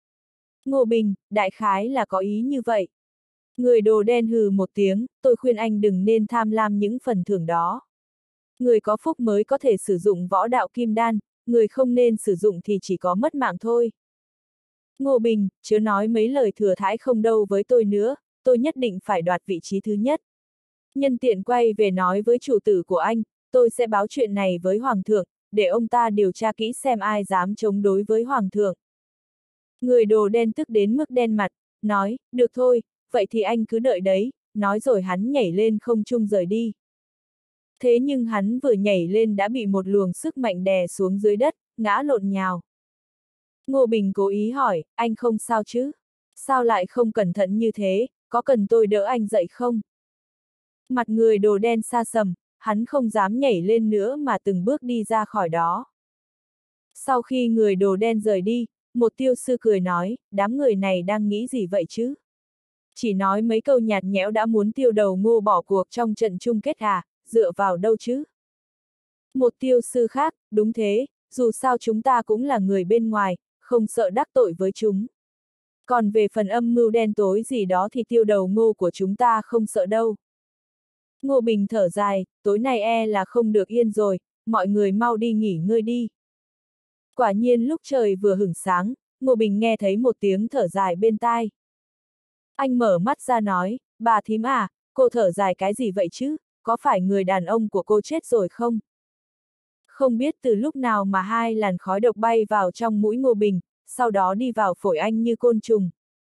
Ngô Bình, đại khái là có ý như vậy. Người đồ đen hừ một tiếng, tôi khuyên anh đừng nên tham lam những phần thưởng đó. Người có phúc mới có thể sử dụng võ đạo kim đan, người không nên sử dụng thì chỉ có mất mạng thôi. Ngô Bình, chớ nói mấy lời thừa thãi không đâu với tôi nữa, tôi nhất định phải đoạt vị trí thứ nhất. Nhân tiện quay về nói với chủ tử của anh, tôi sẽ báo chuyện này với Hoàng thượng, để ông ta điều tra kỹ xem ai dám chống đối với Hoàng thượng. Người đồ đen tức đến mức đen mặt, nói, được thôi, vậy thì anh cứ đợi đấy, nói rồi hắn nhảy lên không trung rời đi. Thế nhưng hắn vừa nhảy lên đã bị một luồng sức mạnh đè xuống dưới đất, ngã lộn nhào. Ngô Bình cố ý hỏi, anh không sao chứ? Sao lại không cẩn thận như thế, có cần tôi đỡ anh dậy không? Mặt người đồ đen sa sầm, hắn không dám nhảy lên nữa mà từng bước đi ra khỏi đó. Sau khi người đồ đen rời đi, một tiêu sư cười nói, đám người này đang nghĩ gì vậy chứ? Chỉ nói mấy câu nhạt nhẽo đã muốn tiêu đầu Ngô bỏ cuộc trong trận chung kết à, dựa vào đâu chứ? Một tiêu sư khác, đúng thế, dù sao chúng ta cũng là người bên ngoài, không sợ đắc tội với chúng. Còn về phần âm mưu đen tối gì đó thì tiêu đầu Ngô của chúng ta không sợ đâu. Ngô Bình thở dài, tối nay e là không được yên rồi, mọi người mau đi nghỉ ngơi đi. Quả nhiên lúc trời vừa hửng sáng, Ngô Bình nghe thấy một tiếng thở dài bên tai. Anh mở mắt ra nói, bà thím à, cô thở dài cái gì vậy chứ, có phải người đàn ông của cô chết rồi không? Không biết từ lúc nào mà hai làn khói độc bay vào trong mũi Ngô Bình, sau đó đi vào phổi anh như côn trùng.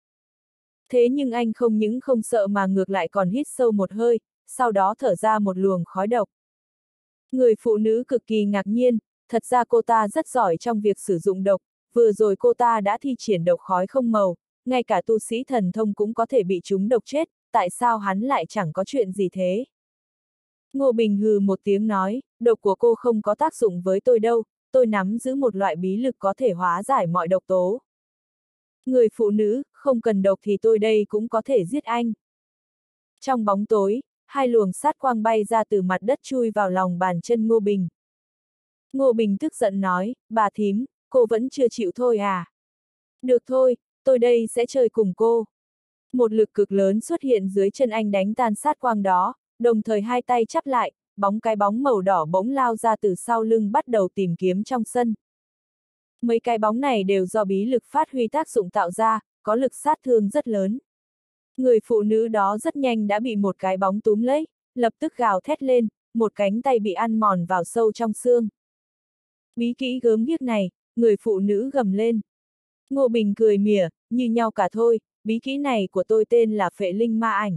Thế nhưng anh không những không sợ mà ngược lại còn hít sâu một hơi, sau đó thở ra một luồng khói độc. Người phụ nữ cực kỳ ngạc nhiên, thật ra cô ta rất giỏi trong việc sử dụng độc, vừa rồi cô ta đã thi triển độc khói không màu, ngay cả tu sĩ thần thông cũng có thể bị trúng độc chết, tại sao hắn lại chẳng có chuyện gì thế? Ngô Bình hừ một tiếng nói, độc của cô không có tác dụng với tôi đâu, tôi nắm giữ một loại bí lực có thể hóa giải mọi độc tố. Người phụ nữ, không cần độc thì tôi đây cũng có thể giết anh. Trong bóng tối, hai luồng sát quang bay ra từ mặt đất chui vào lòng bàn chân Ngô Bình. Ngô Bình tức giận nói, bà thím, cô vẫn chưa chịu thôi à? Được thôi, tôi đây sẽ chơi cùng cô. Một lực cực lớn xuất hiện dưới chân anh đánh tan sát quang đó, đồng thời hai tay chắp lại, bóng cái bóng màu đỏ bỗng lao ra từ sau lưng bắt đầu tìm kiếm trong sân. Mấy cái bóng này đều do bí lực phát huy tác dụng tạo ra, có lực sát thương rất lớn. Người phụ nữ đó rất nhanh đã bị một cái bóng túm lấy, lập tức gào thét lên, một cánh tay bị ăn mòn vào sâu trong xương. Bí kỹ gớm ghiếc này, người phụ nữ gầm lên. Ngô Bình cười mỉa, như nhau cả thôi, bí kỹ này của tôi tên là Phệ Linh Ma Ảnh.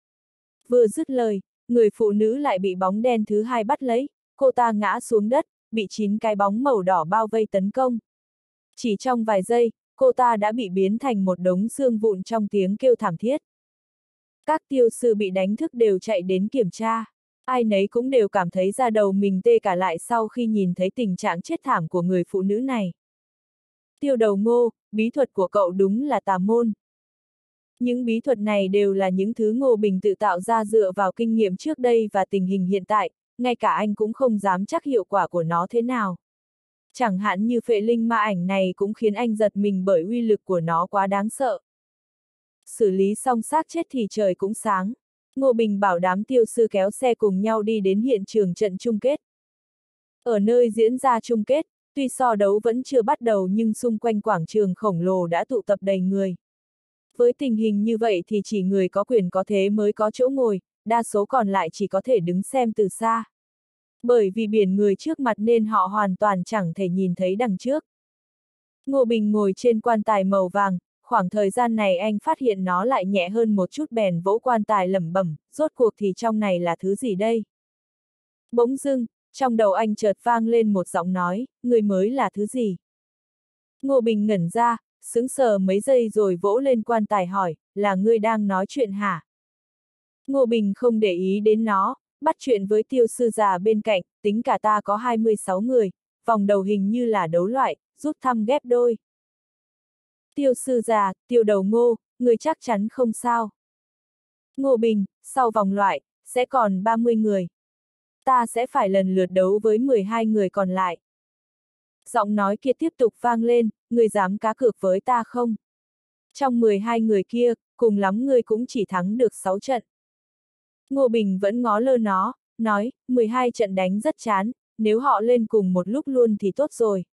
Vừa dứt lời, người phụ nữ lại bị bóng đen thứ hai bắt lấy, cô ta ngã xuống đất, bị chín cái bóng màu đỏ bao vây tấn công. Chỉ trong vài giây, cô ta đã bị biến thành một đống xương vụn trong tiếng kêu thảm thiết. Các tiêu sư bị đánh thức đều chạy đến kiểm tra. Ai nấy cũng đều cảm thấy da đầu mình tê cả lại sau khi nhìn thấy tình trạng chết thảm của người phụ nữ này. Tiêu Đầu Ngô, bí thuật của cậu đúng là tà môn. Những bí thuật này đều là những thứ Ngô Bình tự tạo ra dựa vào kinh nghiệm trước đây và tình hình hiện tại, ngay cả anh cũng không dám chắc hiệu quả của nó thế nào. Chẳng hạn như Phệ Linh Ma Ảnh này cũng khiến anh giật mình bởi uy lực của nó quá đáng sợ. Xử lý xong xác chết thì trời cũng sáng. Ngô Bình bảo đám tiêu sư kéo xe cùng nhau đi đến hiện trường trận chung kết. Ở nơi diễn ra chung kết, tuy so đấu vẫn chưa bắt đầu nhưng xung quanh quảng trường khổng lồ đã tụ tập đầy người. Với tình hình như vậy thì chỉ người có quyền có thế mới có chỗ ngồi, đa số còn lại chỉ có thể đứng xem từ xa. Bởi vì biển người trước mặt nên họ hoàn toàn chẳng thể nhìn thấy đằng trước. Ngô Bình ngồi trên quan tài màu vàng, khoảng thời gian này anh phát hiện nó lại nhẹ hơn một chút bèn vỗ quan tài lẩm bẩm, rốt cuộc thì trong này là thứ gì đây? Bỗng dưng, trong đầu anh chợt vang lên một giọng nói, người mới là thứ gì? Ngô Bình ngẩn ra, sững sờ mấy giây rồi vỗ lên quan tài hỏi, là ngươi đang nói chuyện hả? Ngô Bình không để ý đến nó, bắt chuyện với tiêu sư già bên cạnh, tính cả ta có hai mươi sáu người, vòng đầu hình như là đấu loại, rút thăm ghép đôi. Tiêu sư già, Tiêu Đầu Ngô, người chắc chắn không sao. Ngô Bình, sau vòng loại, sẽ còn ba mươi người. Ta sẽ phải lần lượt đấu với mười hai người còn lại. Giọng nói kia tiếp tục vang lên, người dám cá cược với ta không? Trong mười hai người kia, cùng lắm ngươi cũng chỉ thắng được sáu trận. Ngô Bình vẫn ngó lơ nó, nói, mười hai trận đánh rất chán, nếu họ lên cùng một lúc luôn thì tốt rồi.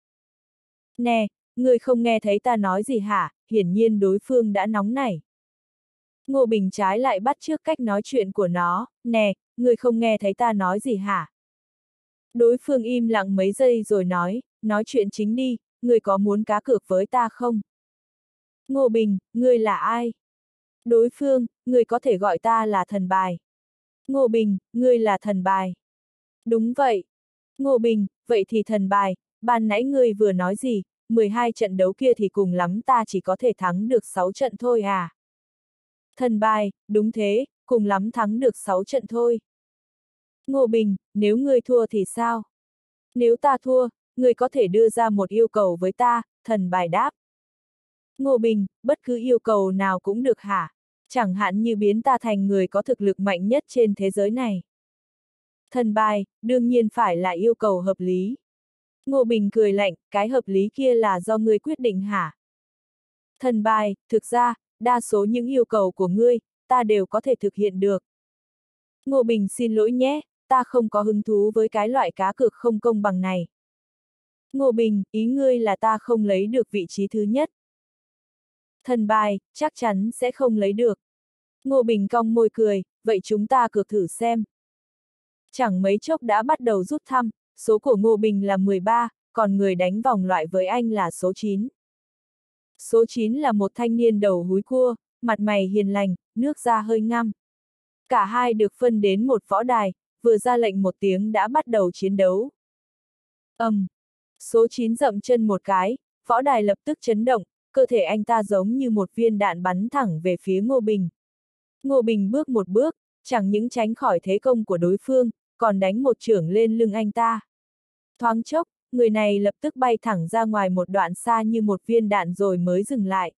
Nè, ngươi không nghe thấy ta nói gì hả? Hiển nhiên đối phương đã nóng nảy. Ngô Bình trái lại bắt chước cách nói chuyện của nó, nè, ngươi không nghe thấy ta nói gì hả? Đối phương im lặng mấy giây rồi nói, nói chuyện chính đi, ngươi có muốn cá cược với ta không? Ngô Bình, ngươi là ai? Đối phương, ngươi có thể gọi ta là thần bài. Ngô Bình, ngươi là thần bài. Đúng vậy. Ngô Bình, vậy thì thần bài, ban nãy ngươi vừa nói gì, mười hai trận đấu kia thì cùng lắm ta chỉ có thể thắng được sáu trận thôi à? Thần bài, đúng thế, cùng lắm thắng được sáu trận thôi. Ngô Bình, nếu ngươi thua thì sao? Nếu ta thua, ngươi có thể đưa ra một yêu cầu với ta, thần bài đáp. Ngô Bình, bất cứ yêu cầu nào cũng được hả? Chẳng hạn như biến ta thành người có thực lực mạnh nhất trên thế giới này. Thần bài, đương nhiên phải là yêu cầu hợp lý. Ngô Bình cười lạnh, cái hợp lý kia là do ngươi quyết định hả? Thần bài, thực ra, đa số những yêu cầu của ngươi, ta đều có thể thực hiện được. Ngô Bình xin lỗi nhé, ta không có hứng thú với cái loại cá cược không công bằng này. Ngô Bình, ý ngươi là ta không lấy được vị trí thứ nhất. Thần bài, chắc chắn sẽ không lấy được. Ngô Bình cong môi cười, vậy chúng ta cược thử xem. Chẳng mấy chốc đã bắt đầu rút thăm, số của Ngô Bình là mười ba, còn người đánh vòng loại với anh là số chín. Số chín là một thanh niên đầu húi cua, mặt mày hiền lành, nước da hơi ngăm. Cả hai được phân đến một võ đài, vừa ra lệnh một tiếng đã bắt đầu chiến đấu. Ầm, um, Số chín dậm chân một cái, võ đài lập tức chấn động, cơ thể anh ta giống như một viên đạn bắn thẳng về phía Ngô Bình. Ngô Bình bước một bước, chẳng những tránh khỏi thế công của đối phương, còn đánh một chưởng lên lưng anh ta. Thoáng chốc, người này lập tức bay thẳng ra ngoài một đoạn xa như một viên đạn rồi mới dừng lại.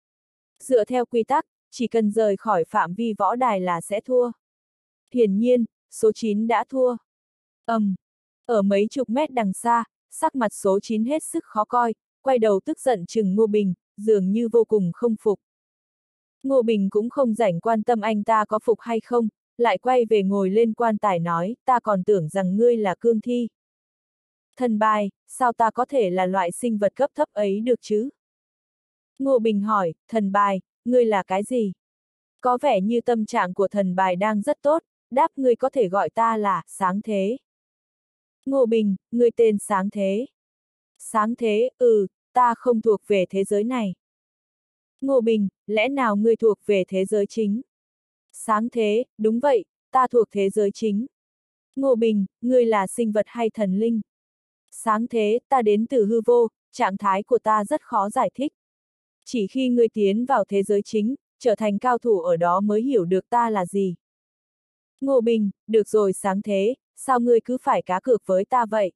Dựa theo quy tắc, chỉ cần rời khỏi phạm vi võ đài là sẽ thua. Hiển nhiên, số chín đã thua. ầm, um, ở mấy chục mét đằng xa, sắc mặt số chín hết sức khó coi, quay đầu tức giận chừng Ngô Bình, dường như vô cùng không phục. Ngô Bình cũng không rảnh quan tâm anh ta có phục hay không, lại quay về ngồi lên quan tài nói, ta còn tưởng rằng ngươi là cương thi. Thần bài, sao ta có thể là loại sinh vật cấp thấp ấy được chứ? Ngô Bình hỏi, thần bài, ngươi là cái gì? Có vẻ như tâm trạng của thần bài đang rất tốt, đáp ngươi có thể gọi ta là Sáng Thế. Ngô Bình, ngươi tên Sáng Thế. Sáng Thế, ừ, ta không thuộc về thế giới này. Ngô Bình, lẽ nào ngươi thuộc về thế giới chính? Sáng Thế, đúng vậy, ta thuộc thế giới chính. Ngô Bình, ngươi là sinh vật hay thần linh? Sáng Thế, ta đến từ hư vô, trạng thái của ta rất khó giải thích. Chỉ khi ngươi tiến vào thế giới chính, trở thành cao thủ ở đó mới hiểu được ta là gì. Ngô Bình, được rồi Sáng Thế, sao ngươi cứ phải cá cược với ta vậy?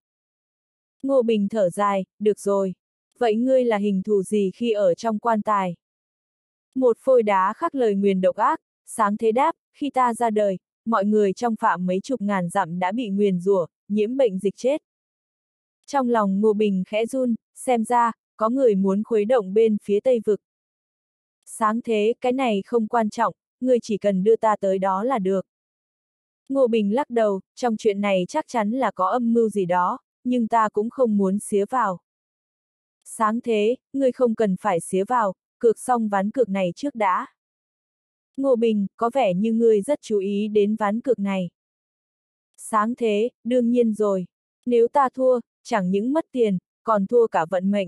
Ngô Bình thở dài, được rồi. Vậy ngươi là hình thù gì khi ở trong quan tài? Một phôi đá khắc lời nguyền độc ác, Sáng Thế đáp, khi ta ra đời, mọi người trong phạm mấy chục ngàn dặm đã bị nguyền rủa, nhiễm bệnh dịch chết. Trong lòng Ngô Bình khẽ run, xem ra, có người muốn khuấy động bên phía Tây Vực. Sáng Thế, cái này không quan trọng, ngươi chỉ cần đưa ta tới đó là được. Ngô Bình lắc đầu, trong chuyện này chắc chắn là có âm mưu gì đó, nhưng ta cũng không muốn xía vào. Sáng Thế, ngươi không cần phải xía vào, cược xong ván cược này trước đã. Ngô Bình, có vẻ như ngươi rất chú ý đến ván cược này. Sáng Thế, đương nhiên rồi. Nếu ta thua, chẳng những mất tiền, còn thua cả vận mệnh.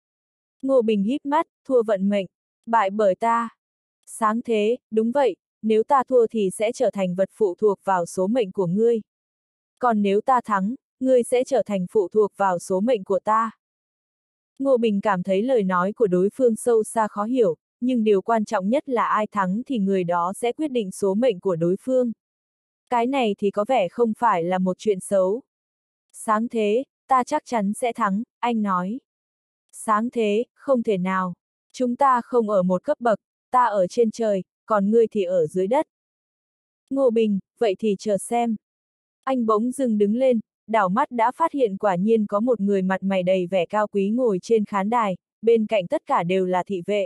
Ngô Bình híp mắt, thua vận mệnh, bại bởi ta. Sáng Thế, đúng vậy, nếu ta thua thì sẽ trở thành vật phụ thuộc vào số mệnh của ngươi. Còn nếu ta thắng, ngươi sẽ trở thành phụ thuộc vào số mệnh của ta. Ngô Bình cảm thấy lời nói của đối phương sâu xa khó hiểu, nhưng điều quan trọng nhất là ai thắng thì người đó sẽ quyết định số mệnh của đối phương. Cái này thì có vẻ không phải là một chuyện xấu. Sáng Thế, ta chắc chắn sẽ thắng, anh nói. Sáng Thế, không thể nào. Chúng ta không ở một cấp bậc, ta ở trên trời, còn ngươi thì ở dưới đất. Ngô Bình, vậy thì chờ xem. Anh bỗng dưng đứng lên, đảo mắt đã phát hiện quả nhiên có một người mặt mày đầy vẻ cao quý ngồi trên khán đài, bên cạnh tất cả đều là thị vệ.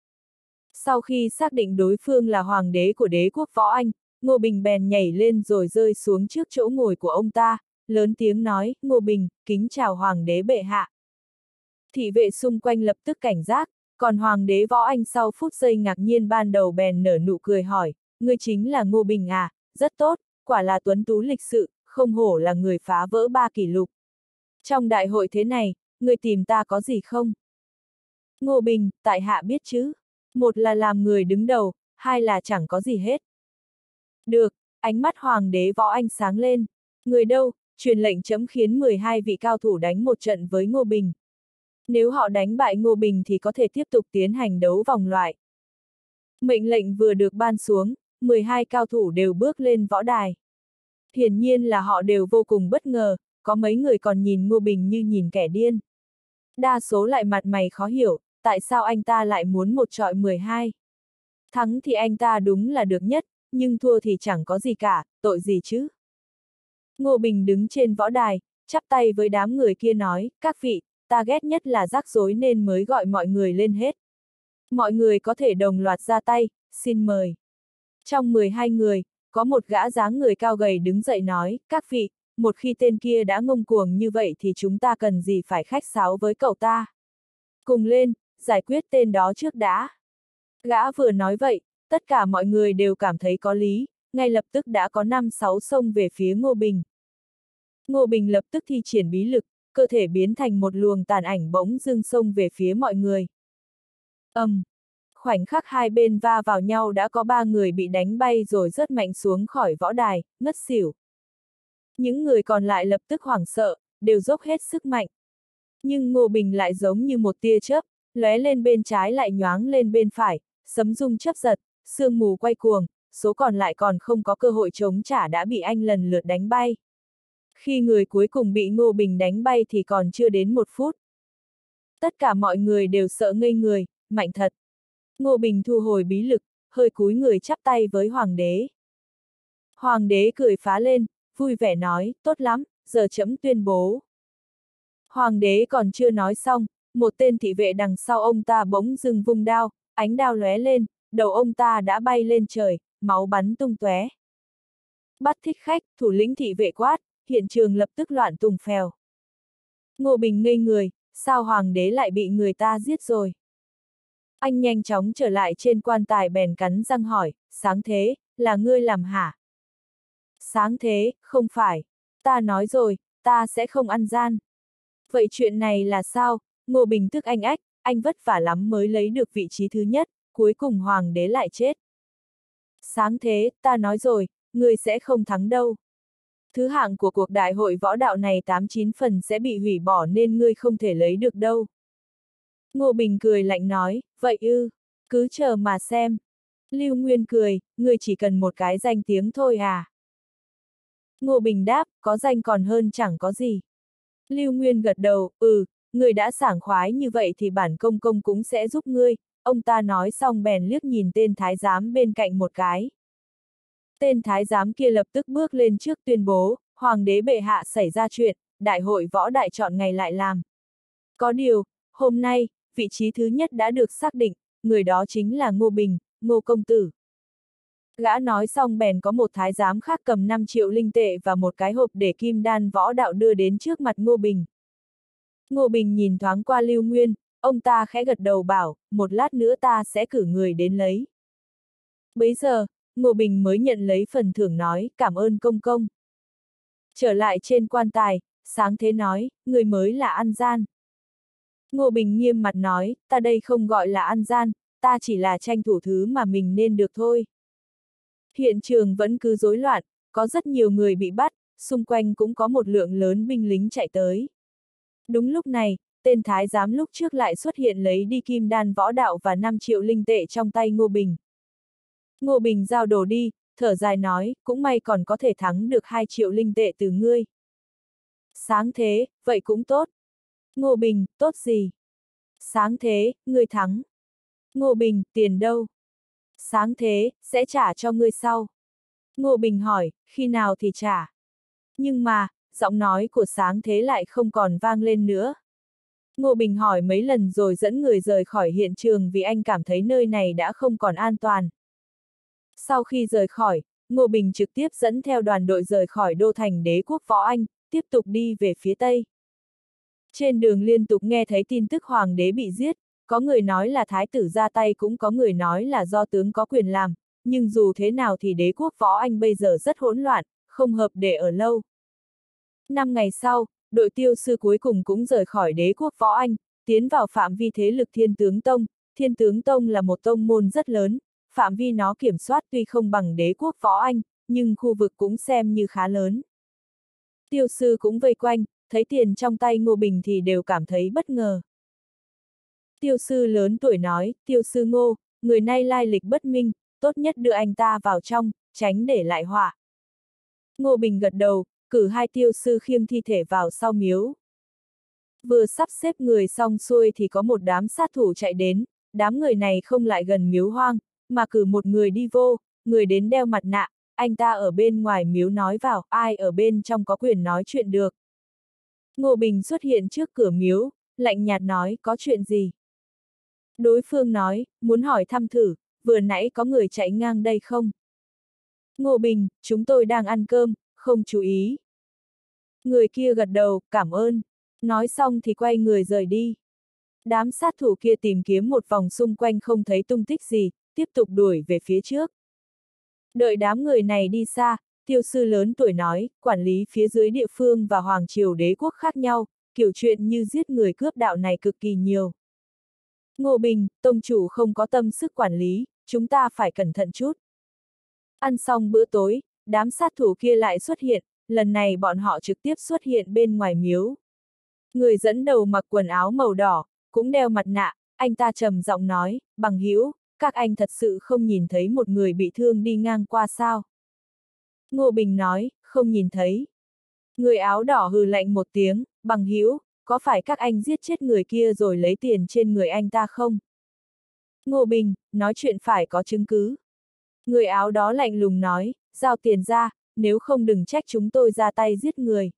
Sau khi xác định đối phương là hoàng đế của đế quốc Võ Anh, Ngô Bình bèn nhảy lên rồi rơi xuống trước chỗ ngồi của ông ta, lớn tiếng nói, Ngô Bình, kính chào hoàng đế bệ hạ. Thị vệ xung quanh lập tức cảnh giác, còn hoàng đế Võ Anh sau phút giây ngạc nhiên ban đầu bèn nở nụ cười hỏi, ngươi chính là Ngô Bình à, rất tốt, quả là tuấn tú lịch sự, không hổ là người phá vỡ ba kỷ lục. Trong đại hội thế này, ngươi tìm ta có gì không? Ngô Bình, tại hạ biết chứ. Một là làm người đứng đầu, hai là chẳng có gì hết. Được, ánh mắt hoàng đế Võ Anh sáng lên. Người đâu, truyền lệnh chấm khiến mười hai vị cao thủ đánh một trận với Ngô Bình. Nếu họ đánh bại Ngô Bình thì có thể tiếp tục tiến hành đấu vòng loại. Mệnh lệnh vừa được ban xuống, mười hai cao thủ đều bước lên võ đài. Hiển nhiên là họ đều vô cùng bất ngờ, có mấy người còn nhìn Ngô Bình như nhìn kẻ điên. Đa số lại mặt mày khó hiểu, tại sao anh ta lại muốn một trọi mười hai. Thắng thì anh ta đúng là được nhất, nhưng thua thì chẳng có gì cả, tội gì chứ. Ngô Bình đứng trên võ đài, chắp tay với đám người kia nói, các vị, ta ghét nhất là rắc rối nên mới gọi mọi người lên hết. Mọi người có thể đồng loạt ra tay, xin mời. Trong mười hai người, có một gã dáng người cao gầy đứng dậy nói, các vị, một khi tên kia đã ngông cuồng như vậy thì chúng ta cần gì phải khách sáo với cậu ta. Cùng lên, giải quyết tên đó trước đã. Gã vừa nói vậy, tất cả mọi người đều cảm thấy có lý, ngay lập tức đã có năm sáu xông về phía Ngô Bình. Ngô Bình lập tức thi triển bí lực, cơ thể biến thành một luồng tàn ảnh bỗng dưng xông về phía mọi người. ầm, um, khoảnh khắc hai bên va vào nhau đã có ba người bị đánh bay rồi rớt mạnh xuống khỏi võ đài, ngất xỉu. Những người còn lại lập tức hoảng sợ, đều dốc hết sức mạnh. Nhưng Ngô Bình lại giống như một tia chớp, lóe lên bên trái lại nhoáng lên bên phải, sấm rung chớp giật, sương mù quay cuồng, số còn lại còn không có cơ hội chống trả đã bị anh lần lượt đánh bay. Khi người cuối cùng bị Ngô Bình đánh bay thì còn chưa đến một phút. Tất cả mọi người đều sợ ngây người, mạnh thật. Ngô Bình thu hồi bí lực, hơi cúi người chắp tay với Hoàng đế. Hoàng đế cười phá lên, vui vẻ nói, tốt lắm, giờ trẫm tuyên bố. Hoàng đế còn chưa nói xong, một tên thị vệ đằng sau ông ta bỗng dưng vung đao, ánh đao lóe lên, đầu ông ta đã bay lên trời, máu bắn tung tóe. Bắt thích khách, thủ lĩnh thị vệ quát, hiện trường lập tức loạn tùng phèo. Ngô Bình ngây người, sao hoàng đế lại bị người ta giết rồi? Anh nhanh chóng trở lại trên quan tài bèn cắn răng hỏi, Sáng Thế, là ngươi làm hả? Sáng Thế, không phải. Ta nói rồi, ta sẽ không ăn gian. Vậy chuyện này là sao? Ngô Bình tức anh ách, anh vất vả lắm mới lấy được vị trí thứ nhất, cuối cùng hoàng đế lại chết. Sáng Thế, ta nói rồi, ngươi sẽ không thắng đâu. Thứ hạng của cuộc đại hội võ đạo này tám chín phần sẽ bị hủy bỏ nên ngươi không thể lấy được đâu. Ngô Bình cười lạnh nói, vậy ư, cứ chờ mà xem. Lưu Nguyên cười, ngươi chỉ cần một cái danh tiếng thôi à? Ngô Bình đáp, có danh còn hơn chẳng có gì. Lưu Nguyên gật đầu, ừ, ngươi đã sảng khoái như vậy thì bản công công cũng sẽ giúp ngươi. Ông ta nói xong bèn liếc nhìn tên thái giám bên cạnh một cái. Tên thái giám kia lập tức bước lên trước tuyên bố, Hoàng đế bệ hạ xảy ra chuyện, đại hội võ đại chọn ngày lại làm. Có điều, hôm nay, vị trí thứ nhất đã được xác định, người đó chính là Ngô Bình, Ngô công tử. Gã nói xong bèn có một thái giám khác cầm năm triệu linh tệ và một cái hộp để kim đan võ đạo đưa đến trước mặt Ngô Bình. Ngô Bình nhìn thoáng qua Lưu Nguyên, ông ta khẽ gật đầu bảo, một lát nữa ta sẽ cử người đến lấy. Bấy giờ, Ngô Bình mới nhận lấy phần thưởng nói, cảm ơn công công. Trở lại trên quan tài, Sáng Thế nói, người mới là ăn gian. Ngô Bình nghiêm mặt nói, ta đây không gọi là ăn gian, ta chỉ là tranh thủ thứ mà mình nên được thôi. Hiện trường vẫn cứ rối loạn, có rất nhiều người bị bắt, xung quanh cũng có một lượng lớn binh lính chạy tới. Đúng lúc này, tên thái giám lúc trước lại xuất hiện lấy đi kim đan võ đạo và năm triệu linh tệ trong tay Ngô Bình. Ngô Bình giao đồ đi, thở dài nói, cũng may còn có thể thắng được hai triệu linh tệ từ ngươi. Sáng Thế, vậy cũng tốt. Ngô Bình, tốt gì? Sáng Thế, ngươi thắng. Ngô Bình, tiền đâu? Sáng Thế, sẽ trả cho ngươi sau. Ngô Bình hỏi, khi nào thì trả? Nhưng mà, giọng nói của Sáng Thế lại không còn vang lên nữa. Ngô Bình hỏi mấy lần rồi dẫn người rời khỏi hiện trường vì anh cảm thấy nơi này đã không còn an toàn. Sau khi rời khỏi, Ngô Bình trực tiếp dẫn theo đoàn đội rời khỏi đô thành đế quốc Võ Anh, tiếp tục đi về phía Tây. Trên đường liên tục nghe thấy tin tức hoàng đế bị giết, có người nói là thái tử ra tay cũng có người nói là do tướng có quyền làm, nhưng dù thế nào thì đế quốc Võ Anh bây giờ rất hỗn loạn, không hợp để ở lâu. Năm ngày sau, đội tiêu sư cuối cùng cũng rời khỏi đế quốc Võ Anh, tiến vào phạm vi thế lực Thiên Tướng Tông. Thiên Tướng Tông là một tông môn rất lớn, phạm vi nó kiểm soát tuy không bằng đế quốc Võ Anh, nhưng khu vực cũng xem như khá lớn. Tiêu sư cũng vây quanh, thấy tiền trong tay Ngô Bình thì đều cảm thấy bất ngờ. Tiêu sư lớn tuổi nói, tiêu sư Ngô, người nay lai lịch bất minh, tốt nhất đưa anh ta vào trong, tránh để lại họa. Ngô Bình gật đầu, cử hai tiêu sư khiêng thi thể vào sau miếu. Vừa sắp xếp người xong xuôi thì có một đám sát thủ chạy đến, đám người này không lại gần miếu hoang, mà cử một người đi vô, người đến đeo mặt nạ, anh ta ở bên ngoài miếu nói vào, ai ở bên trong có quyền nói chuyện được. Ngô Bình xuất hiện trước cửa miếu, lạnh nhạt nói, có chuyện gì? Đối phương nói, muốn hỏi thăm thử, vừa nãy có người chạy ngang đây không? Ngô Bình, chúng tôi đang ăn cơm, không chú ý. Người kia gật đầu, cảm ơn. Nói xong thì quay người rời đi. Đám sát thủ kia tìm kiếm một vòng xung quanh không thấy tung tích gì, tiếp tục đuổi về phía trước. Đợi đám người này đi xa, tiêu sư lớn tuổi nói, quản lý phía dưới địa phương và hoàng triều đế quốc khác nhau, kiểu chuyện như giết người cướp đạo này cực kỳ nhiều. Ngô Bình, tông chủ không có tâm sức quản lý, chúng ta phải cẩn thận chút. Ăn xong bữa tối, đám sát thủ kia lại xuất hiện, lần này bọn họ trực tiếp xuất hiện bên ngoài miếu. Người dẫn đầu mặc quần áo màu đỏ, cũng đeo mặt nạ, anh ta trầm giọng nói, bằng hữu, các anh thật sự không nhìn thấy một người bị thương đi ngang qua sao? Ngô Bình nói, không nhìn thấy. Người áo đỏ hừ lạnh một tiếng, bằng hữu, có phải các anh giết chết người kia rồi lấy tiền trên người anh ta không? Ngô Bình, nói chuyện phải có chứng cứ. Người áo đó lạnh lùng nói, giao tiền ra, nếu không đừng trách chúng tôi ra tay giết người.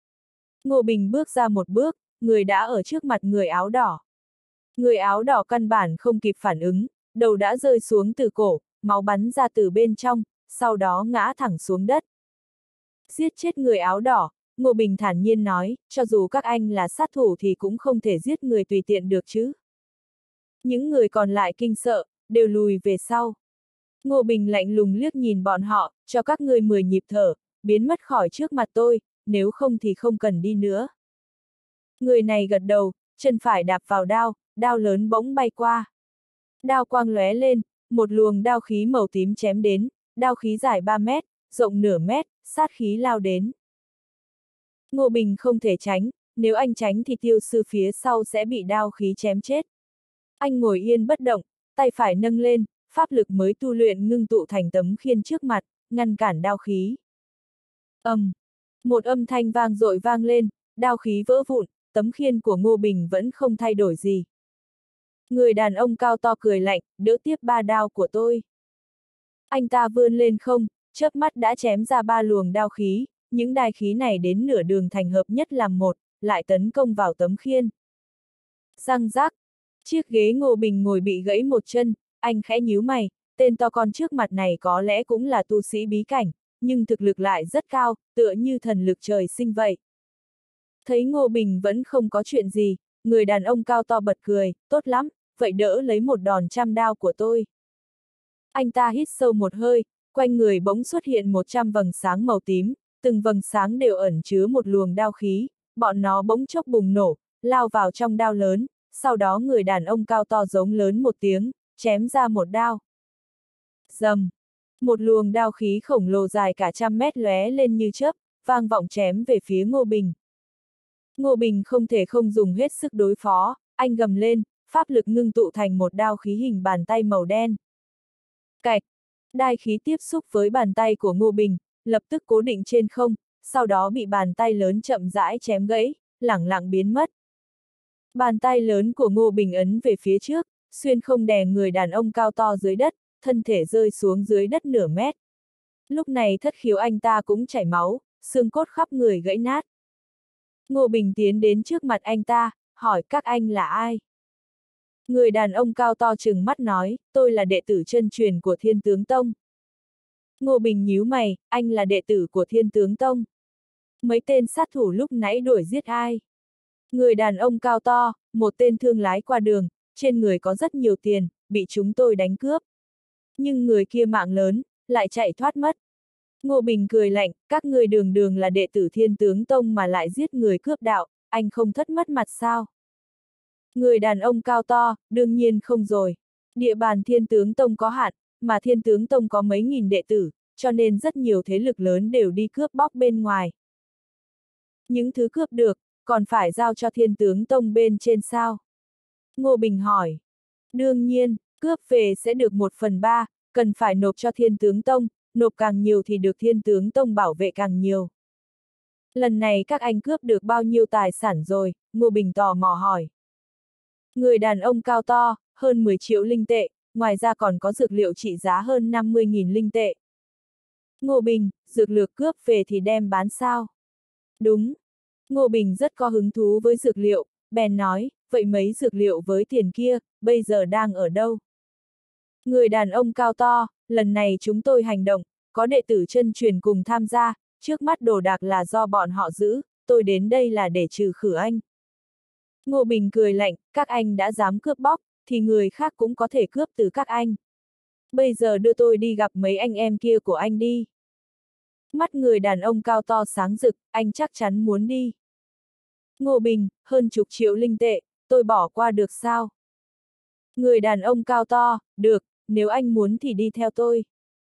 Ngô Bình bước ra một bước, người đã ở trước mặt người áo đỏ. Người áo đỏ căn bản không kịp phản ứng, đầu đã rơi xuống từ cổ, máu bắn ra từ bên trong, sau đó ngã thẳng xuống đất. Giết chết người áo đỏ, Ngô Bình thản nhiên nói, cho dù các anh là sát thủ thì cũng không thể giết người tùy tiện được chứ. Những người còn lại kinh sợ, đều lùi về sau. Ngô Bình lạnh lùng liếc nhìn bọn họ, cho các ngươi mười nhịp thở, biến mất khỏi trước mặt tôi, nếu không thì không cần đi nữa. Người này gật đầu, chân phải đạp vào đao, đao lớn bỗng bay qua. Đao quang lóe lên, một luồng đao khí màu tím chém đến, đao khí dài ba mét, rộng nửa mét, sát khí lao đến. Ngô Bình không thể tránh, nếu anh tránh thì tiêu sư phía sau sẽ bị đao khí chém chết. Anh ngồi yên bất động, tay phải nâng lên, pháp lực mới tu luyện ngưng tụ thành tấm khiên trước mặt, ngăn cản đao khí. Ầm, um, một âm thanh vang dội vang lên, đao khí vỡ vụn, tấm khiên của Ngô Bình vẫn không thay đổi gì. Người đàn ông cao to cười lạnh, đỡ tiếp ba đao của tôi. Anh ta vươn lên không, chớp mắt đã chém ra ba luồng đao khí, những đai khí này đến nửa đường thành hợp nhất làm một, lại tấn công vào tấm khiên. Răng rác, chiếc ghế Ngô Bình ngồi bị gãy một chân, anh khẽ nhíu mày, tên to con trước mặt này có lẽ cũng là tu sĩ bí cảnh, nhưng thực lực lại rất cao, tựa như thần lực trời sinh vậy. Thấy Ngô Bình vẫn không có chuyện gì, người đàn ông cao to bật cười, tốt lắm, vậy đỡ lấy một đòn trăm đao của tôi. Anh ta hít sâu một hơi, quanh người bỗng xuất hiện một trăm vầng sáng màu tím, từng vầng sáng đều ẩn chứa một luồng đao khí, bọn nó bỗng chốc bùng nổ, lao vào trong đao lớn, sau đó người đàn ông cao to giống lớn một tiếng, chém ra một đao. Rầm, một luồng đao khí khổng lồ dài cả trăm mét lóe lên như chớp, vang vọng chém về phía Ngô Bình. Ngô Bình không thể không dùng hết sức đối phó, anh gầm lên, pháp lực ngưng tụ thành một đao khí hình bàn tay màu đen. Cạch, đai khí tiếp xúc với bàn tay của Ngô Bình, lập tức cố định trên không, sau đó bị bàn tay lớn chậm rãi chém gãy, lẳng lặng biến mất. Bàn tay lớn của Ngô Bình ấn về phía trước, xuyên không đè người đàn ông cao to dưới đất, thân thể rơi xuống dưới đất nửa mét. Lúc này thất khiếu anh ta cũng chảy máu, xương cốt khắp người gãy nát. Ngô Bình tiến đến trước mặt anh ta, hỏi các anh là ai? Người đàn ông cao to trừng mắt nói, tôi là đệ tử chân truyền của Thiên Tướng Tông. Ngô Bình nhíu mày, anh là đệ tử của Thiên Tướng Tông. Mấy tên sát thủ lúc nãy đuổi giết ai? Người đàn ông cao to, một tên thương lái qua đường, trên người có rất nhiều tiền, bị chúng tôi đánh cướp. Nhưng người kia mạng lớn, lại chạy thoát mất. Ngô Bình cười lạnh, các người đường đường là đệ tử Thiên Tướng Tông mà lại giết người cướp đạo, anh không thất mất mặt sao? Người đàn ông cao to, đương nhiên không rồi. Địa bàn Thiên Tướng Tông có hạn, mà Thiên Tướng Tông có mấy nghìn đệ tử, cho nên rất nhiều thế lực lớn đều đi cướp bóc bên ngoài. Những thứ cướp được, còn phải giao cho Thiên Tướng Tông bên trên sao? Ngô Bình hỏi. Đương nhiên, cướp về sẽ được một phần ba, cần phải nộp cho Thiên Tướng Tông, nộp càng nhiều thì được Thiên Tướng Tông bảo vệ càng nhiều. Lần này các anh cướp được bao nhiêu tài sản rồi? Ngô Bình tò mò hỏi. Người đàn ông cao to, hơn mười triệu linh tệ, ngoài ra còn có dược liệu trị giá hơn năm mươi nghìn linh tệ. Ngô Bình, dược lược cướp về thì đem bán sao? Đúng. Ngô Bình rất có hứng thú với dược liệu, bèn nói, vậy mấy dược liệu với tiền kia, bây giờ đang ở đâu? Người đàn ông cao to, lần này chúng tôi hành động, có đệ tử chân truyền cùng tham gia, trước mắt đồ đạc là do bọn họ giữ, tôi đến đây là để trừ khử anh. Ngô Bình cười lạnh, các anh đã dám cướp bóc, thì người khác cũng có thể cướp từ các anh. Bây giờ đưa tôi đi gặp mấy anh em kia của anh đi. Mắt người đàn ông cao to sáng rực, anh chắc chắn muốn đi. Ngô Bình, hơn chục triệu linh tệ, tôi bỏ qua được sao? Người đàn ông cao to, được, nếu anh muốn thì đi theo tôi.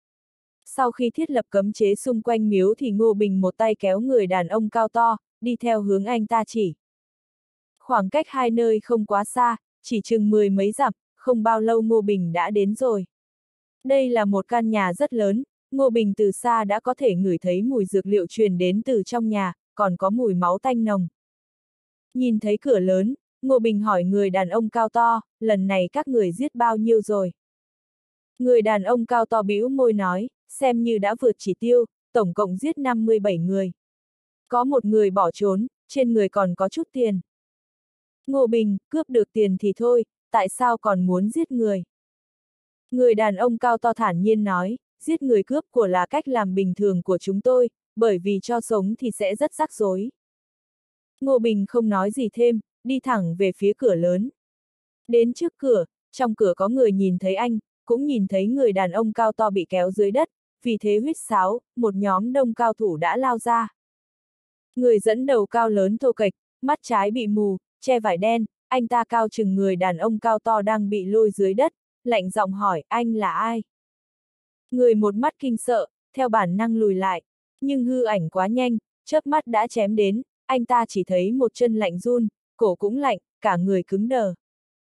Sau khi thiết lập cấm chế xung quanh miếu thì Ngô Bình một tay kéo người đàn ông cao to, đi theo hướng anh ta chỉ. Khoảng cách hai nơi không quá xa, chỉ chừng mười mấy dặm, không bao lâu Ngô Bình đã đến rồi. Đây là một căn nhà rất lớn, Ngô Bình từ xa đã có thể ngửi thấy mùi dược liệu truyền đến từ trong nhà, còn có mùi máu tanh nồng. Nhìn thấy cửa lớn, Ngô Bình hỏi người đàn ông cao to, lần này các người giết bao nhiêu rồi? Người đàn ông cao to bĩu môi nói, xem như đã vượt chỉ tiêu, tổng cộng giết năm mươi bảy người. Có một người bỏ trốn, trên người còn có chút tiền. Ngô Bình, cướp được tiền thì thôi, tại sao còn muốn giết người? Người đàn ông cao to thản nhiên nói, giết người cướp của là cách làm bình thường của chúng tôi, bởi vì cho sống thì sẽ rất rắc rối. Ngô Bình không nói gì thêm, đi thẳng về phía cửa lớn. Đến trước cửa, trong cửa có người nhìn thấy anh, cũng nhìn thấy người đàn ông cao to bị kéo dưới đất, vì thế huýt sáo, một nhóm đông cao thủ đã lao ra. Người dẫn đầu cao lớn thô kệch, mắt trái bị mù, che vải đen, anh ta cao chừng người đàn ông cao to đang bị lôi dưới đất, lạnh giọng hỏi, anh là ai? Người một mắt kinh sợ, theo bản năng lùi lại, nhưng hư ảnh quá nhanh, chớp mắt đã chém đến, anh ta chỉ thấy một chân lạnh run, cổ cũng lạnh, cả người cứng đờ.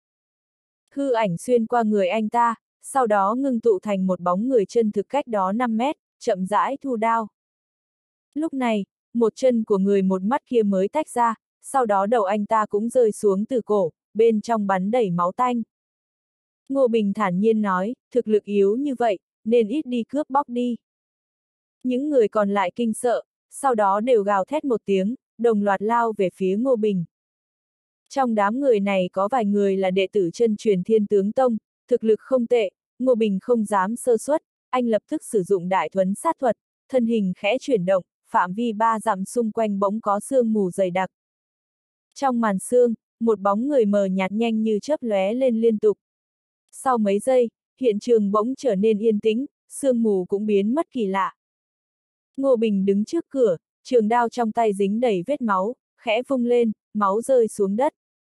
Hư ảnh xuyên qua người anh ta, sau đó ngưng tụ thành một bóng người chân thực cách đó năm mét, chậm rãi thu đao. Lúc này, một chân của người một mắt kia mới tách ra, sau đó đầu anh ta cũng rơi xuống từ cổ, bên trong bắn đầy máu tanh. Ngô Bình thản nhiên nói, thực lực yếu như vậy, nên ít đi cướp bóc đi. Những người còn lại kinh sợ, sau đó đều gào thét một tiếng, đồng loạt lao về phía Ngô Bình. Trong đám người này có vài người là đệ tử chân truyền Thiên Tướng Tông, thực lực không tệ, Ngô Bình không dám sơ suất, anh lập tức sử dụng đại thuấn sát thuật, thân hình khẽ chuyển động, phạm vi ba dặm xung quanh bỗng có sương mù dày đặc. Trong màn sương, một bóng người mờ nhạt nhanh như chớp lóe lên liên tục. Sau mấy giây, hiện trường bỗng trở nên yên tĩnh, sương mù cũng biến mất kỳ lạ. Ngô Bình đứng trước cửa, trường đao trong tay dính đầy vết máu, khẽ vung lên, máu rơi xuống đất.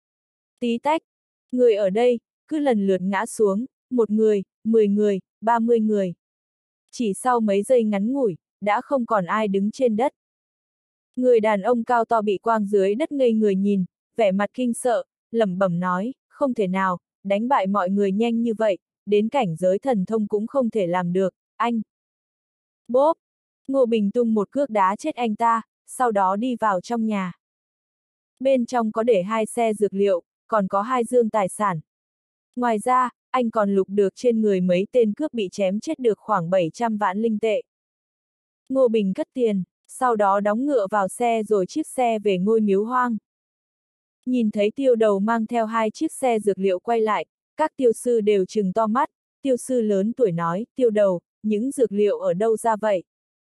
Tí tách, người ở đây, cứ lần lượt ngã xuống, một người, mười người, ba mươi người. Chỉ sau mấy giây ngắn ngủi, đã không còn ai đứng trên đất. Người đàn ông cao to bị quang dưới đất ngây người nhìn, vẻ mặt kinh sợ, lẩm bẩm nói, không thể nào, đánh bại mọi người nhanh như vậy, đến cảnh giới thần thông cũng không thể làm được, anh. Bốp! Ngô Bình tung một cước đá chết anh ta, sau đó đi vào trong nhà. Bên trong có để hai xe dược liệu, còn có hai dương tài sản. Ngoài ra, anh còn lục được trên người mấy tên cướp bị chém chết được khoảng bảy trăm vạn linh tệ. Ngô Bình cất tiền, sau đó đóng ngựa vào xe rồi chiếc xe về ngôi miếu hoang. Nhìn thấy tiêu đầu mang theo hai chiếc xe dược liệu quay lại, các tiêu sư đều trừng to mắt, tiêu sư lớn tuổi nói, tiêu đầu, những dược liệu ở đâu ra vậy?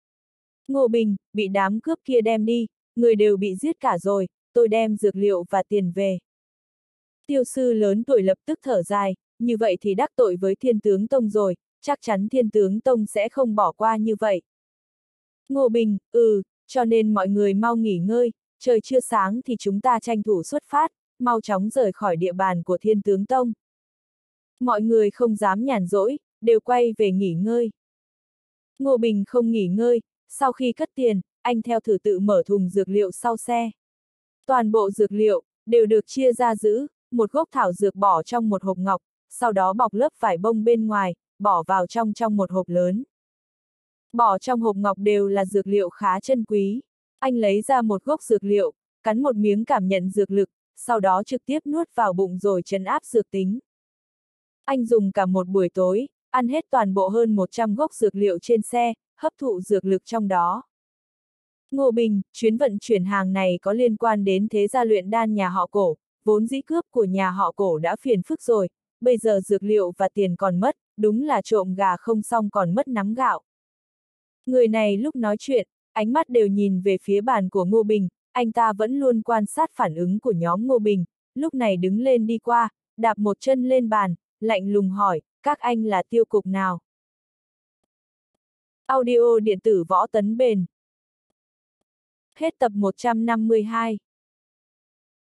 Ngô Bình, bị đám cướp kia đem đi, người đều bị giết cả rồi, tôi đem dược liệu và tiền về. Tiêu sư lớn tuổi lập tức thở dài, như vậy thì đắc tội với Thiên Tướng Tông rồi, chắc chắn Thiên Tướng Tông sẽ không bỏ qua như vậy. Ngô Bình, ừ, cho nên mọi người mau nghỉ ngơi, trời chưa sáng thì chúng ta tranh thủ xuất phát, mau chóng rời khỏi địa bàn của Thiên Tướng Tông. Mọi người không dám nhàn rỗi, đều quay về nghỉ ngơi. Ngô Bình không nghỉ ngơi, sau khi cất tiền, anh theo thứ tự mở thùng dược liệu sau xe. Toàn bộ dược liệu, đều được chia ra giữ, một gốc thảo dược bỏ trong một hộp ngọc, sau đó bọc lớp vải bông bên ngoài, bỏ vào trong trong một hộp lớn. Bỏ trong hộp ngọc đều là dược liệu khá chân quý. Anh lấy ra một gốc dược liệu, cắn một miếng cảm nhận dược lực, sau đó trực tiếp nuốt vào bụng rồi trấn áp dược tính. Anh dùng cả một buổi tối, ăn hết toàn bộ hơn một trăm gốc dược liệu trên xe, hấp thụ dược lực trong đó. Ngô Bình, chuyến vận chuyển hàng này có liên quan đến thế gia luyện đan nhà họ Cổ, vốn dĩ cướp của nhà họ Cổ đã phiền phức rồi, bây giờ dược liệu và tiền còn mất, đúng là trộm gà không xong còn mất nắm gạo. Người này lúc nói chuyện, ánh mắt đều nhìn về phía bàn của Ngô Bình, anh ta vẫn luôn quan sát phản ứng của nhóm Ngô Bình, lúc này đứng lên đi qua, đạp một chân lên bàn, lạnh lùng hỏi, các anh là tiêu cục nào? Audio điện tử Võ Tấn Bền. Hết tập một trăm năm mươi hai.